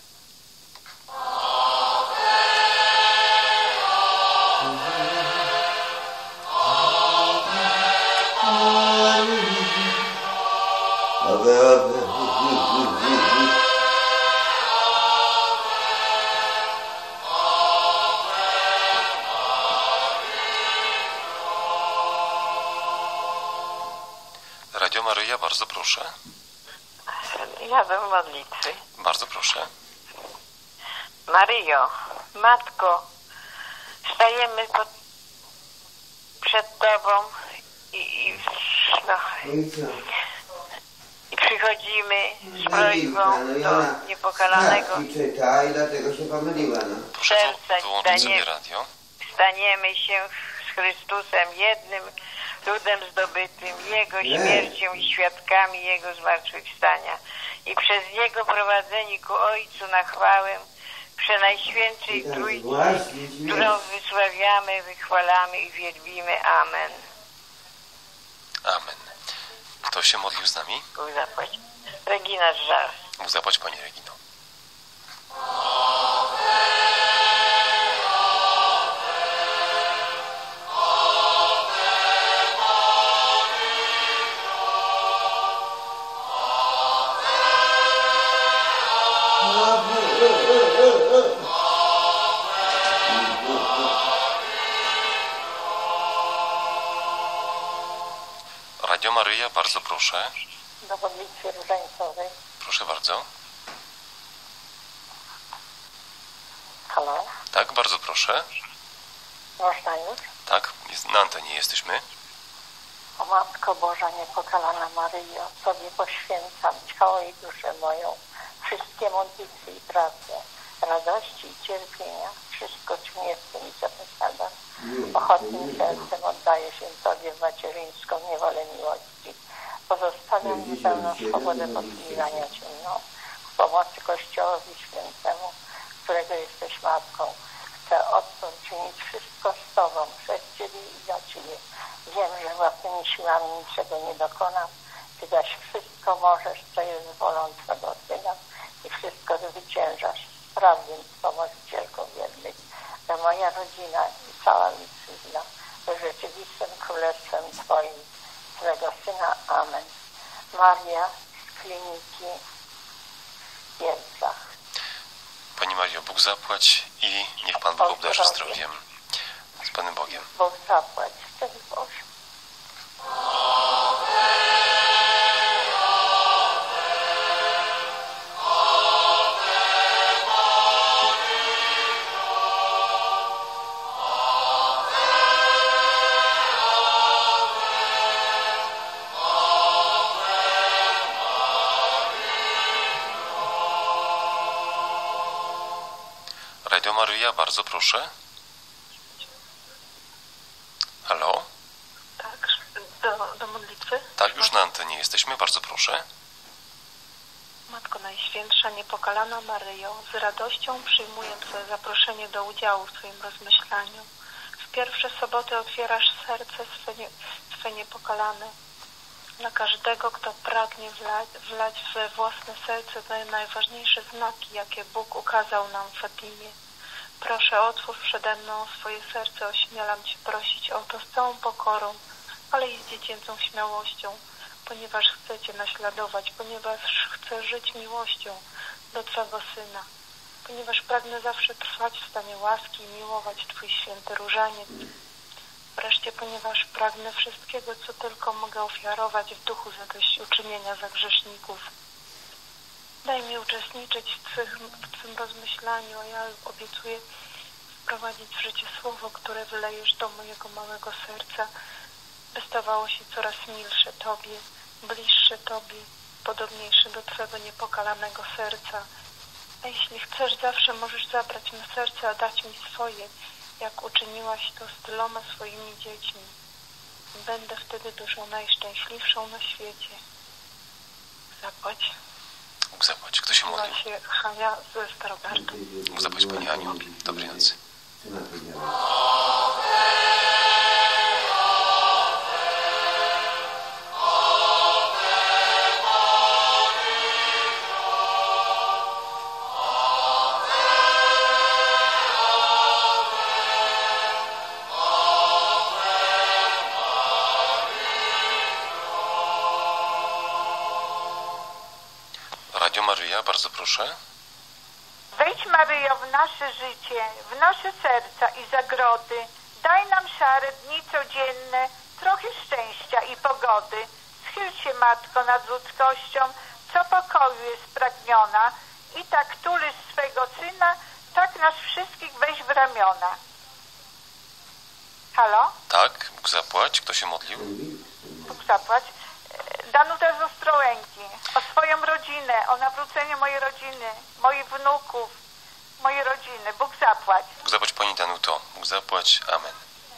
Radio Maryja, bardzo proszę. Ja bym modlitwy. Bardzo proszę. Maryjo, Matko, stajemy pod, przed Tobą i, i, no, i przychodzimy z prośbą do niepokalanego czyta i dlatego się pomyliła, no. serca. Wyłączyć sobie radio. Staniemy się z Chrystusem jednym ludem zdobytym, Jego śmiercią i świadkami Jego zmartwychwstania. I przez Niego prowadzeni ku Ojcu na chwałę Przenajświętszej Trójcy, którą wysławiamy, wychwalamy i wielbimy. Amen. Amen. Kto się modlił z nami? Bóg zapłać. Regina Żar. Bóg zapłać Pani Regino. Radio Maryja, bardzo proszę. Do modlitwy różańcowej. Proszę bardzo. Halo? Tak, bardzo proszę. Można już? Tak, jest, na antenie jesteśmy. O Matko Boża Niepokalana Maryjo, Tobie poświęcam ciało i duszę moją, wszystkie modlitwy i prace, radości i cierpienia, wszystko, czym jestem i co posiadam. Ochotnym sercem oddaję się Tobie w macierzyńską niewolę miłości. Pozostawiam Ci pełną swobodę posługiwania Cię mną. W pomocy Kościołowi Świętemu, którego jesteś Matką, chcę odtąd czynić wszystko z Tobą, przez Ciebie i dla Ciebie. Wiem, że własnymi siłami niczego nie dokonam. Ty zaś wszystko możesz, co jest wolą Twego Syna i wszystko zwyciężasz. Sprawdzę Pomożycielką wiernych, że moja rodzina i cała ojczyzna jest rzeczywistym królestwem Twoim, Twego Syna. Amen. Maria z kliniki w Kielcach. Pani Mario, Bóg zapłać i niech Pan Bóg obdarzy zdrowiem. Z Panem Bogiem. Bóg zapłać. Szczęść Boże. Radio Maryja, bardzo proszę. Halo? Tak, do, do modlitwy? Tak, już na antenie jesteśmy, bardzo proszę. Matko Najświętsza, Niepokalana Maryjo, z radością przyjmuję Twoje zaproszenie do udziału w Twoim rozmyślaniu. W pierwsze soboty otwierasz serce swe, nie, swe niepokalane. Dla każdego, kto pragnie wlać, wlać we własne serce te najważniejsze znaki, jakie Bóg ukazał nam w Fatimie. Proszę, otwórz przede mną swoje serce, ośmielam Cię prosić o to z całą pokorą, ale i z dziecięcą śmiałością, ponieważ chcę Cię naśladować, ponieważ chcę żyć miłością do Twego Syna, ponieważ pragnę zawsze trwać w stanie łaski i miłować Twój święty różaniec. Wreszcie, ponieważ pragnę wszystkiego, co tylko mogę ofiarować w duchu zadośćuczynienia za grzeszników. Daj mi uczestniczyć w Twym, w Twym rozmyślaniu, a ja obiecuję wprowadzić w życie słowo, które wylejesz do mojego małego serca, by stawało się coraz milsze Tobie, bliższe Tobie, podobniejsze do Twego niepokalanego serca. A jeśli chcesz, zawsze możesz zabrać me serce, a dać mi swoje, jak uczyniłaś to z tyloma swoimi dziećmi. Będę wtedy duszą najszczęśliwszą na świecie. Zapłać. Bóg zapłać. Kto się modlił? Nazywa się Hania ze Starogardu. Bóg zapłać Pani Aniu. Dobrej nocy. Radio Maryja, bardzo proszę. Wejdź, Maryjo, w nasze życie, w nasze serca i zagrody. Daj nam szare dni codzienne, trochę szczęścia i pogody. Schyl się, Matko, nad ludzkością, co pokoju jest pragniona. I tak tulisz swego Syna, tak nas wszystkich weź w ramiona. Halo? Tak, Bóg zapłać. Kto się modlił? Bóg zapłać. Danuta z Ostrołęki, o swoją rodzinę, o nawrócenie mojej rodziny, moich wnuków, mojej rodziny. Bóg zapłać. Bóg zapłać Pani Danuto. Bóg zapłać. Amen.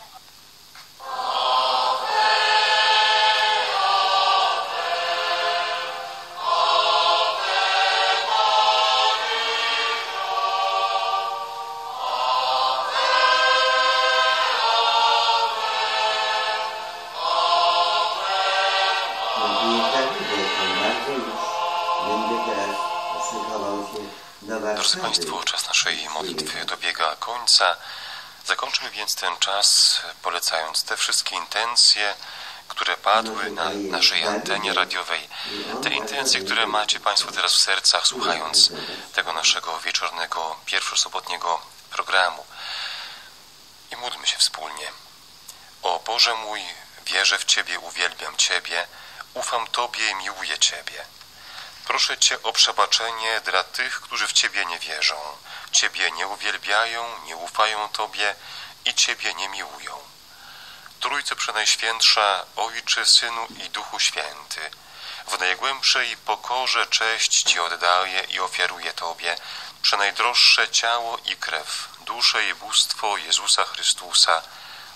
Drodzy Państwo, czas naszej modlitwy dobiega końca. Zakończymy więc ten czas, polecając te wszystkie intencje, które padły na naszej antenie radiowej. Te intencje, które macie Państwo teraz w sercach, słuchając tego naszego wieczornego, pierwszosobotniego programu. I módlmy się wspólnie. O Boże mój, wierzę w Ciebie, uwielbiam Ciebie, ufam Tobie i miłuję Ciebie. Proszę Cię o przebaczenie dla tych, którzy w Ciebie nie wierzą, Ciebie nie uwielbiają, nie ufają Tobie i Ciebie nie miłują. Trójco Przenajświętsza, Ojcze, Synu i Duchu Święty, w najgłębszej pokorze cześć Ci oddaję i ofiaruję Tobie przenajdroższe ciało i krew, duszę i bóstwo Jezusa Chrystusa,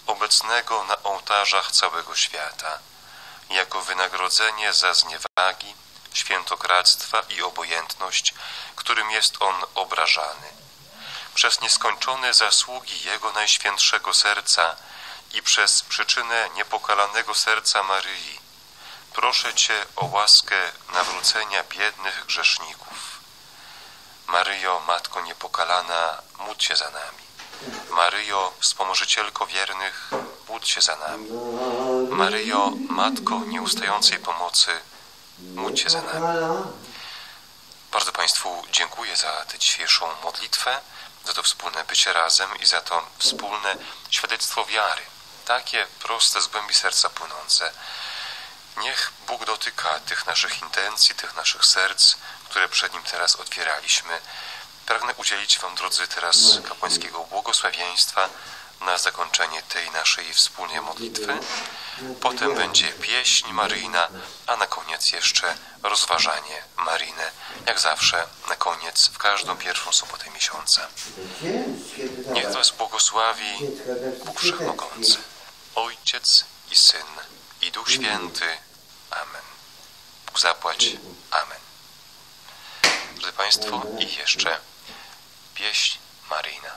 obecnego na ołtarzach całego świata, jako wynagrodzenie za zniewagi, świętokradztwa i obojętność, którym jest On obrażany. Przez nieskończone zasługi Jego Najświętszego Serca i przez przyczynę niepokalanego serca Maryi, proszę Cię o łaskę nawrócenia biednych grzeszników. Maryjo, Matko Niepokalana, módl się za nami. Maryjo, wspomożycielko wiernych, módl się za nami. Maryjo, Matko nieustającej pomocy, módl się za nami. Bardzo Państwu dziękuję za tę dzisiejszą modlitwę, za to wspólne bycie razem i za to wspólne świadectwo wiary. Takie proste, z głębi serca płynące. Niech Bóg dotyka tych naszych intencji, tych naszych serc, które przed Nim teraz otwieraliśmy. Pragnę udzielić Wam, drodzy, teraz kapłańskiego błogosławieństwa na zakończenie tej naszej wspólnej modlitwy. Potem będzie pieśń maryjna, a na koniec jeszcze rozważanie maryjne. Jak zawsze, na koniec, w każdą pierwszą sobotę miesiąca. Niech Was błogosławi Bóg Wszechmogący, Ojciec i Syn, i Duch Święty. Amen. Bóg zapłać. Amen. Drodzy Państwo, i jeszcze pieśń maryjna.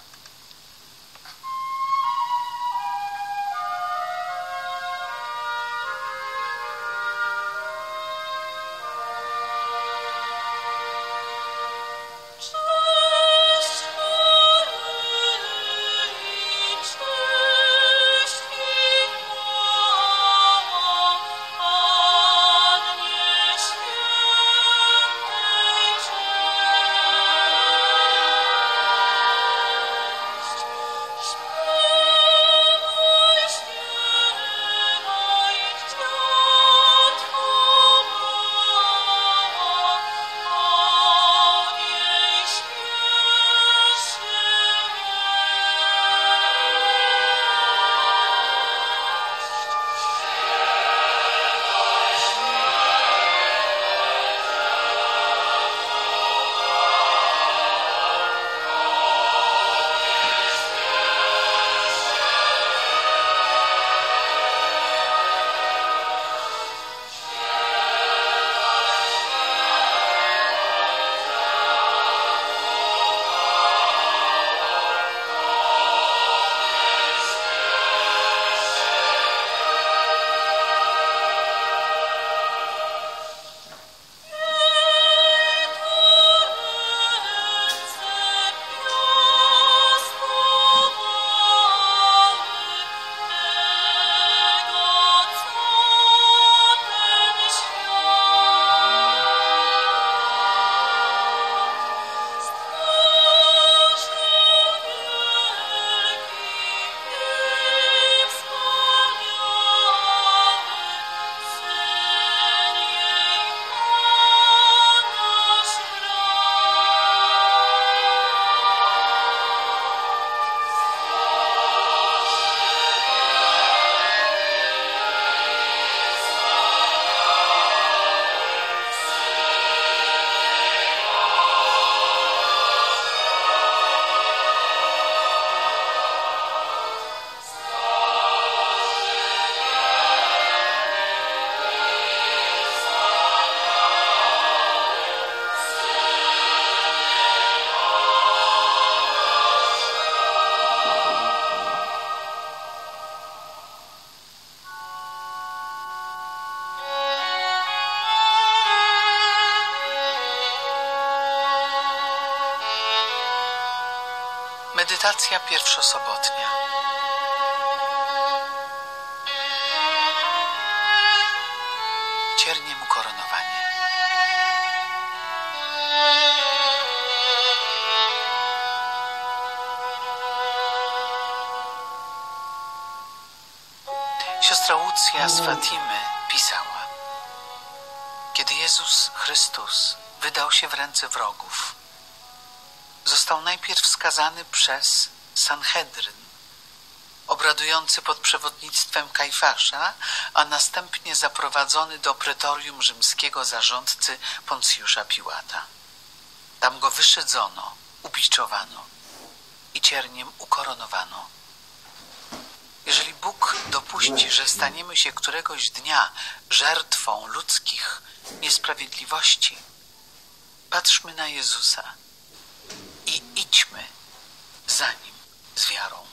Medytacja pierwszosobotnia. Cierniem ukoronowanie. Siostra Łucja z Fatimy pisała: kiedy Jezus Chrystus wydał się w ręce wrogów, został najpierw skazany przez Sanhedryn, obradujący pod przewodnictwem Kajfasza, a następnie zaprowadzony do pretorium rzymskiego zarządcy Poncjusza Piłata. Tam go wyszydzono, ubiczowano i cierniem ukoronowano. Jeżeli Bóg Dopuść, że staniemy się któregoś dnia żertwą ludzkich niesprawiedliwości. Patrzmy na Jezusa i idźmy za Nim z wiarą.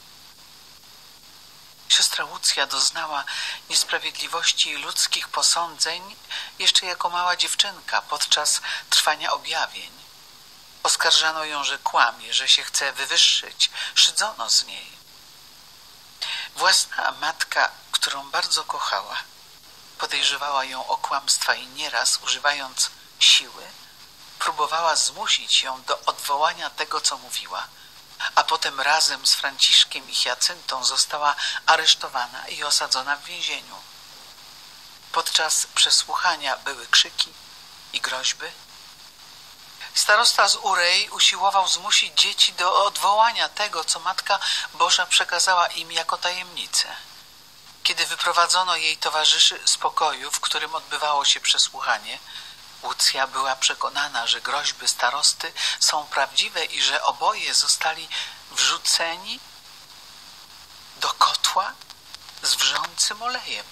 Siostra Łucja doznała niesprawiedliwości i ludzkich posądzeń jeszcze jako mała dziewczynka podczas trwania objawień. Oskarżano ją, że kłamie, że się chce wywyższyć. Szydzono z niej. Własna matka, którą bardzo kochała, podejrzewała ją o kłamstwa i nieraz, używając siły, próbowała zmusić ją do odwołania tego, co mówiła, a potem razem z Franciszkiem i Hiacyntą została aresztowana i osadzona w więzieniu. Podczas przesłuchania były krzyki i groźby. Starosta z Urej usiłował zmusić dzieci do odwołania tego, co Matka Boża przekazała im jako tajemnicę. Kiedy wyprowadzono jej towarzyszy z pokoju, w którym odbywało się przesłuchanie, Łucja była przekonana, że groźby starosty są prawdziwe i że oboje zostali wrzuceni do kotła z wrzącym olejem.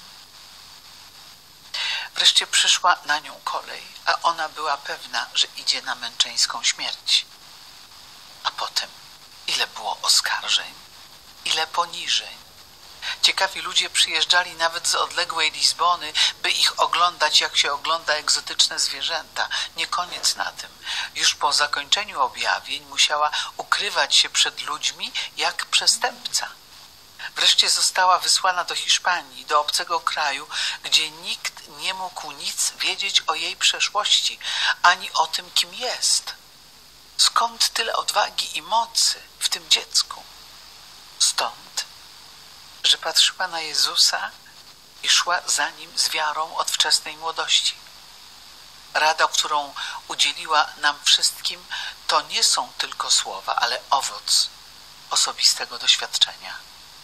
Wreszcie przyszła na nią kolej, a ona była pewna, że idzie na męczeńską śmierć. A potem ile było oskarżeń, ile poniżeń. Ciekawi ludzie przyjeżdżali nawet z odległej Lizbony, by ich oglądać, jak się ogląda egzotyczne zwierzęta. Nie koniec na tym. Już po zakończeniu objawień musiała ukrywać się przed ludźmi jak przestępca. Wreszcie została wysłana do Hiszpanii, do obcego kraju, gdzie nikt nie mógł nic wiedzieć o jej przeszłości, ani o tym, kim jest. Skąd tyle odwagi i mocy w tym dziecku? Stąd, że patrzyła na Jezusa i szła za Nim z wiarą od wczesnej młodości. Rada, którą udzieliła nam wszystkim, to nie są tylko słowa, ale owoc osobistego doświadczenia.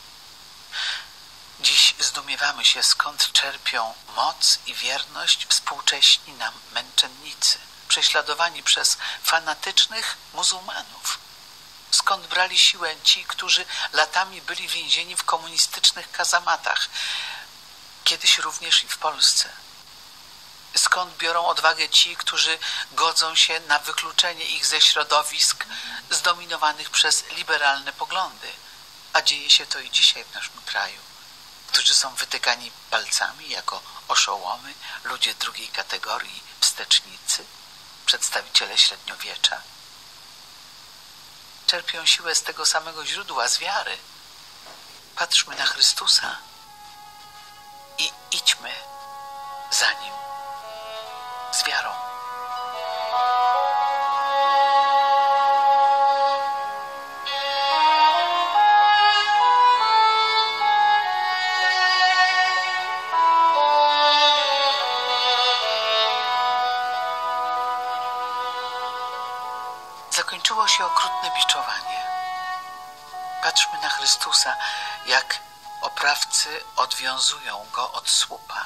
Dziś zdumiewamy się, skąd czerpią moc i wierność współcześni nam męczennicy, prześladowani przez fanatycznych muzułmanów. Skąd brali siłę ci, którzy latami byli więzieni w komunistycznych kazamatach, kiedyś również i w Polsce. Skąd biorą odwagę ci, którzy godzą się na wykluczenie ich ze środowisk zdominowanych przez liberalne poglądy, a dzieje się to i dzisiaj w naszym kraju, którzy są wytykani palcami jako oszołomy, ludzie drugiej kategorii, wstecznicy, przedstawiciele średniowiecza. Czerpią siłę z tego samego źródła, z wiary. Patrzmy na Chrystusa i idźmy za Nim z wiarą. Zakończyło się okrutne biczowanie. Patrzmy na Chrystusa, jak oprawcy odwiązują Go od słupa.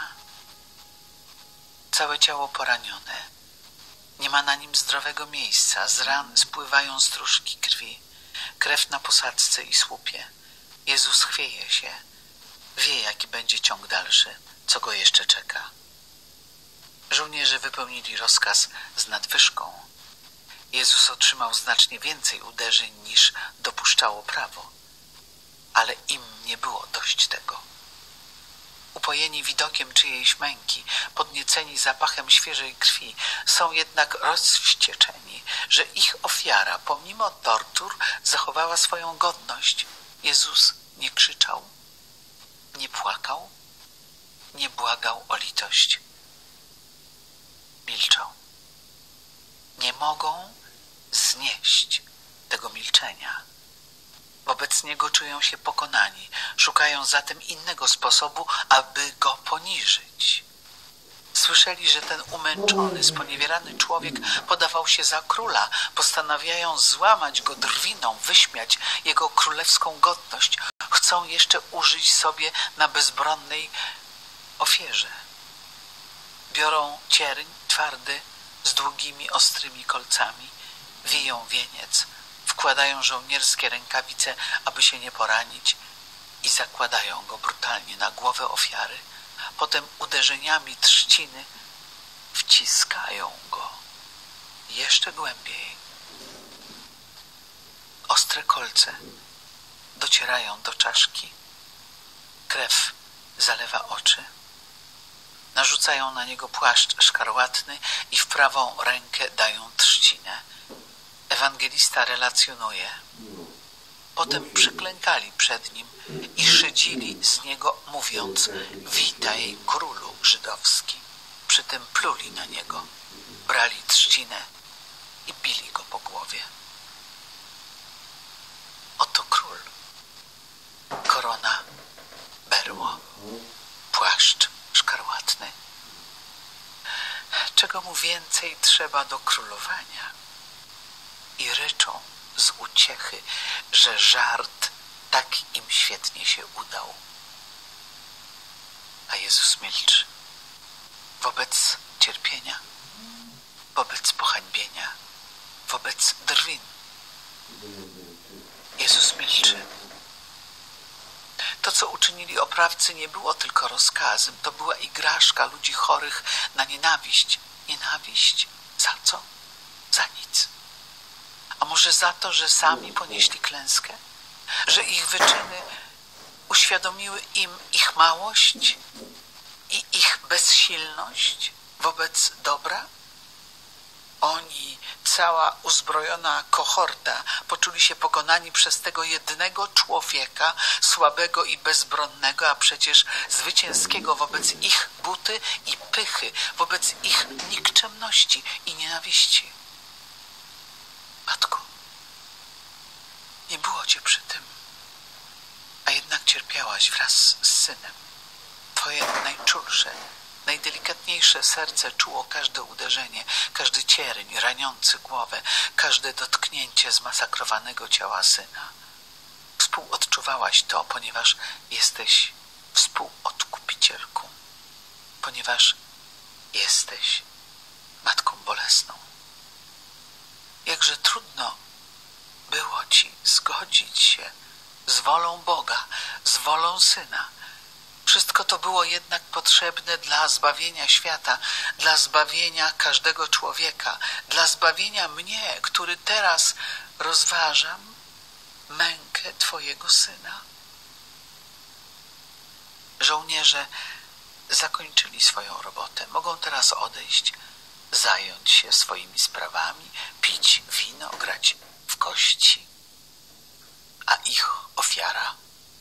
Całe ciało poranione. Nie ma na nim zdrowego miejsca. Z ran spływają stróżki krwi. Krew na posadzce i słupie. Jezus chwieje się. Wie, jaki będzie ciąg dalszy, co Go jeszcze czeka. Żołnierze wypełnili rozkaz z nadwyżką. Jezus otrzymał znacznie więcej uderzeń, niż dopuszczało prawo, ale im nie było dość tego. Upojeni widokiem czyjejś męki, podnieceni zapachem świeżej krwi, są jednak rozwścieczeni, że ich ofiara, pomimo tortur, zachowała swoją godność. Jezus nie krzyczał, nie płakał, nie błagał o litość. Milczał. Nie mogą znieść tego milczenia. Wobec Niego czują się pokonani, szukają zatem innego sposobu, aby Go poniżyć. Słyszeli, że ten umęczony, sponiewierany człowiek podawał się za króla, postanawiają złamać Go drwiną, wyśmiać Jego królewską godność. Chcą jeszcze użyć sobie na bezbronnej ofierze. Biorą cierń twardy z długimi, ostrymi kolcami, wiją wieniec, wkładają żołnierskie rękawice, aby się nie poranić i zakładają go brutalnie na głowę ofiary. Potem uderzeniami trzciny wciskają go jeszcze głębiej. Ostre kolce docierają do czaszki. Krew zalewa oczy. Narzucają na niego płaszcz szkarłatny i w prawą rękę dają trzcinę. Ewangelista relacjonuje. Potem przyklękali przed nim i szydzili z niego, mówiąc: witaj, królu żydowski. Przy tym pluli na niego, brali trzcinę i bili go po głowie. Oto król. Korona, berło, płaszcz szkarłatny. Czego mu więcej trzeba do królowania? I ryczą z uciechy, że żart tak im świetnie się udał. A Jezus milczy. Wobec cierpienia, wobec pohańbienia, wobec drwin. Jezus milczy. To, co uczynili oprawcy, nie było tylko rozkazem. To była igraszka ludzi chorych na nienawiść. Nienawiść. Za co? Za nic. A może za to, że sami ponieśli klęskę? Że ich wyczyny uświadomiły im ich małość i ich bezsilność wobec dobra? Oni, cała uzbrojona kohorta, poczuli się pokonani przez tego jednego człowieka, słabego i bezbronnego, a przecież zwycięskiego wobec ich buty i pychy, wobec ich nikczemności i nienawiści. Matko, nie było cię przy tym, a jednak cierpiałaś wraz z synem. Twoje najczulsze, najdelikatniejsze serce czuło każde uderzenie, każdy cierń raniący głowę, każde dotknięcie zmasakrowanego ciała syna. Współodczuwałaś to, ponieważ jesteś współodkupicielką, ponieważ jesteś matką bolesną. Jakże trudno było ci zgodzić się z wolą Boga, z wolą Syna. Wszystko to było jednak potrzebne dla zbawienia świata, dla zbawienia każdego człowieka, dla zbawienia mnie, który teraz rozważam mękę Twojego Syna. Żołnierze zakończyli swoją robotę. Mogą teraz odejść, zająć się swoimi sprawami, pić wino, grać w kości. A ich ofiara?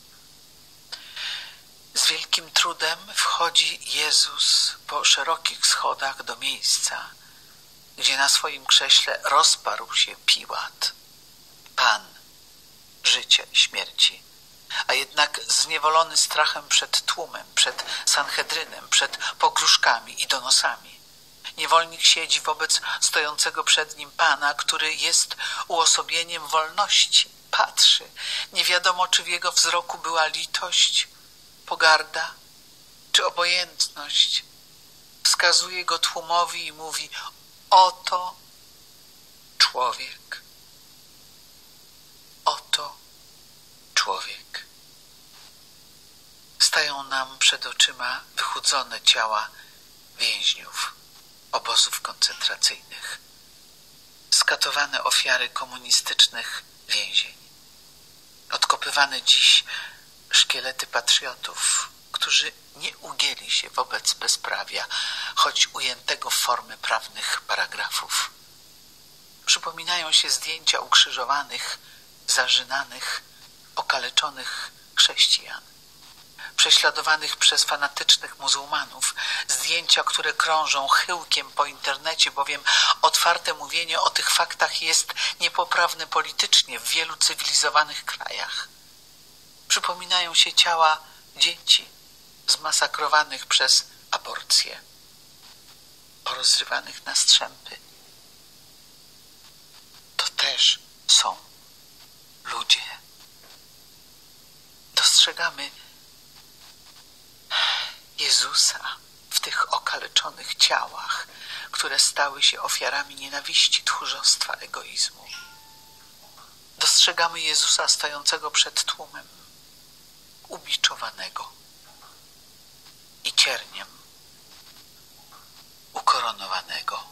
Z wielkim trudem wchodzi Jezus po szerokich schodach do miejsca, gdzie na swoim krześle rozparł się Piłat, Pan życia i śmierci, a jednak zniewolony strachem przed tłumem, przed Sanhedrynem, przed pogróżkami i donosami. Niewolnik siedzi wobec stojącego przed nim Pana, który jest uosobieniem wolności. Patrzy, nie wiadomo, czy w jego wzroku była litość, pogarda czy obojętność. Wskazuje go tłumowi i mówi: oto człowiek. Oto człowiek. Stają nam przed oczyma wychudzone ciała więźniów obozów koncentracyjnych, skatowane ofiary komunistycznych więzień, odkopywane dziś szkielety patriotów, którzy nie ugięli się wobec bezprawia, choć ujętego w formy prawnych paragrafów. Przypominają się zdjęcia ukrzyżowanych, zarzynanych, okaleczonych chrześcijan, prześladowanych przez fanatycznych muzułmanów, zdjęcia, które krążą chyłkiem po internecie, bowiem otwarte mówienie o tych faktach jest niepoprawne politycznie w wielu cywilizowanych krajach. Przypominają się ciała dzieci zmasakrowanych przez aborcję, porozrywanych na strzępy. To też są ludzie. Dostrzegamy Jezusa w tych okaleczonych ciałach, które stały się ofiarami nienawiści, tchórzostwa, egoizmu. Dostrzegamy Jezusa stojącego przed tłumem, ubiczowanego i cierniem ukoronowanego.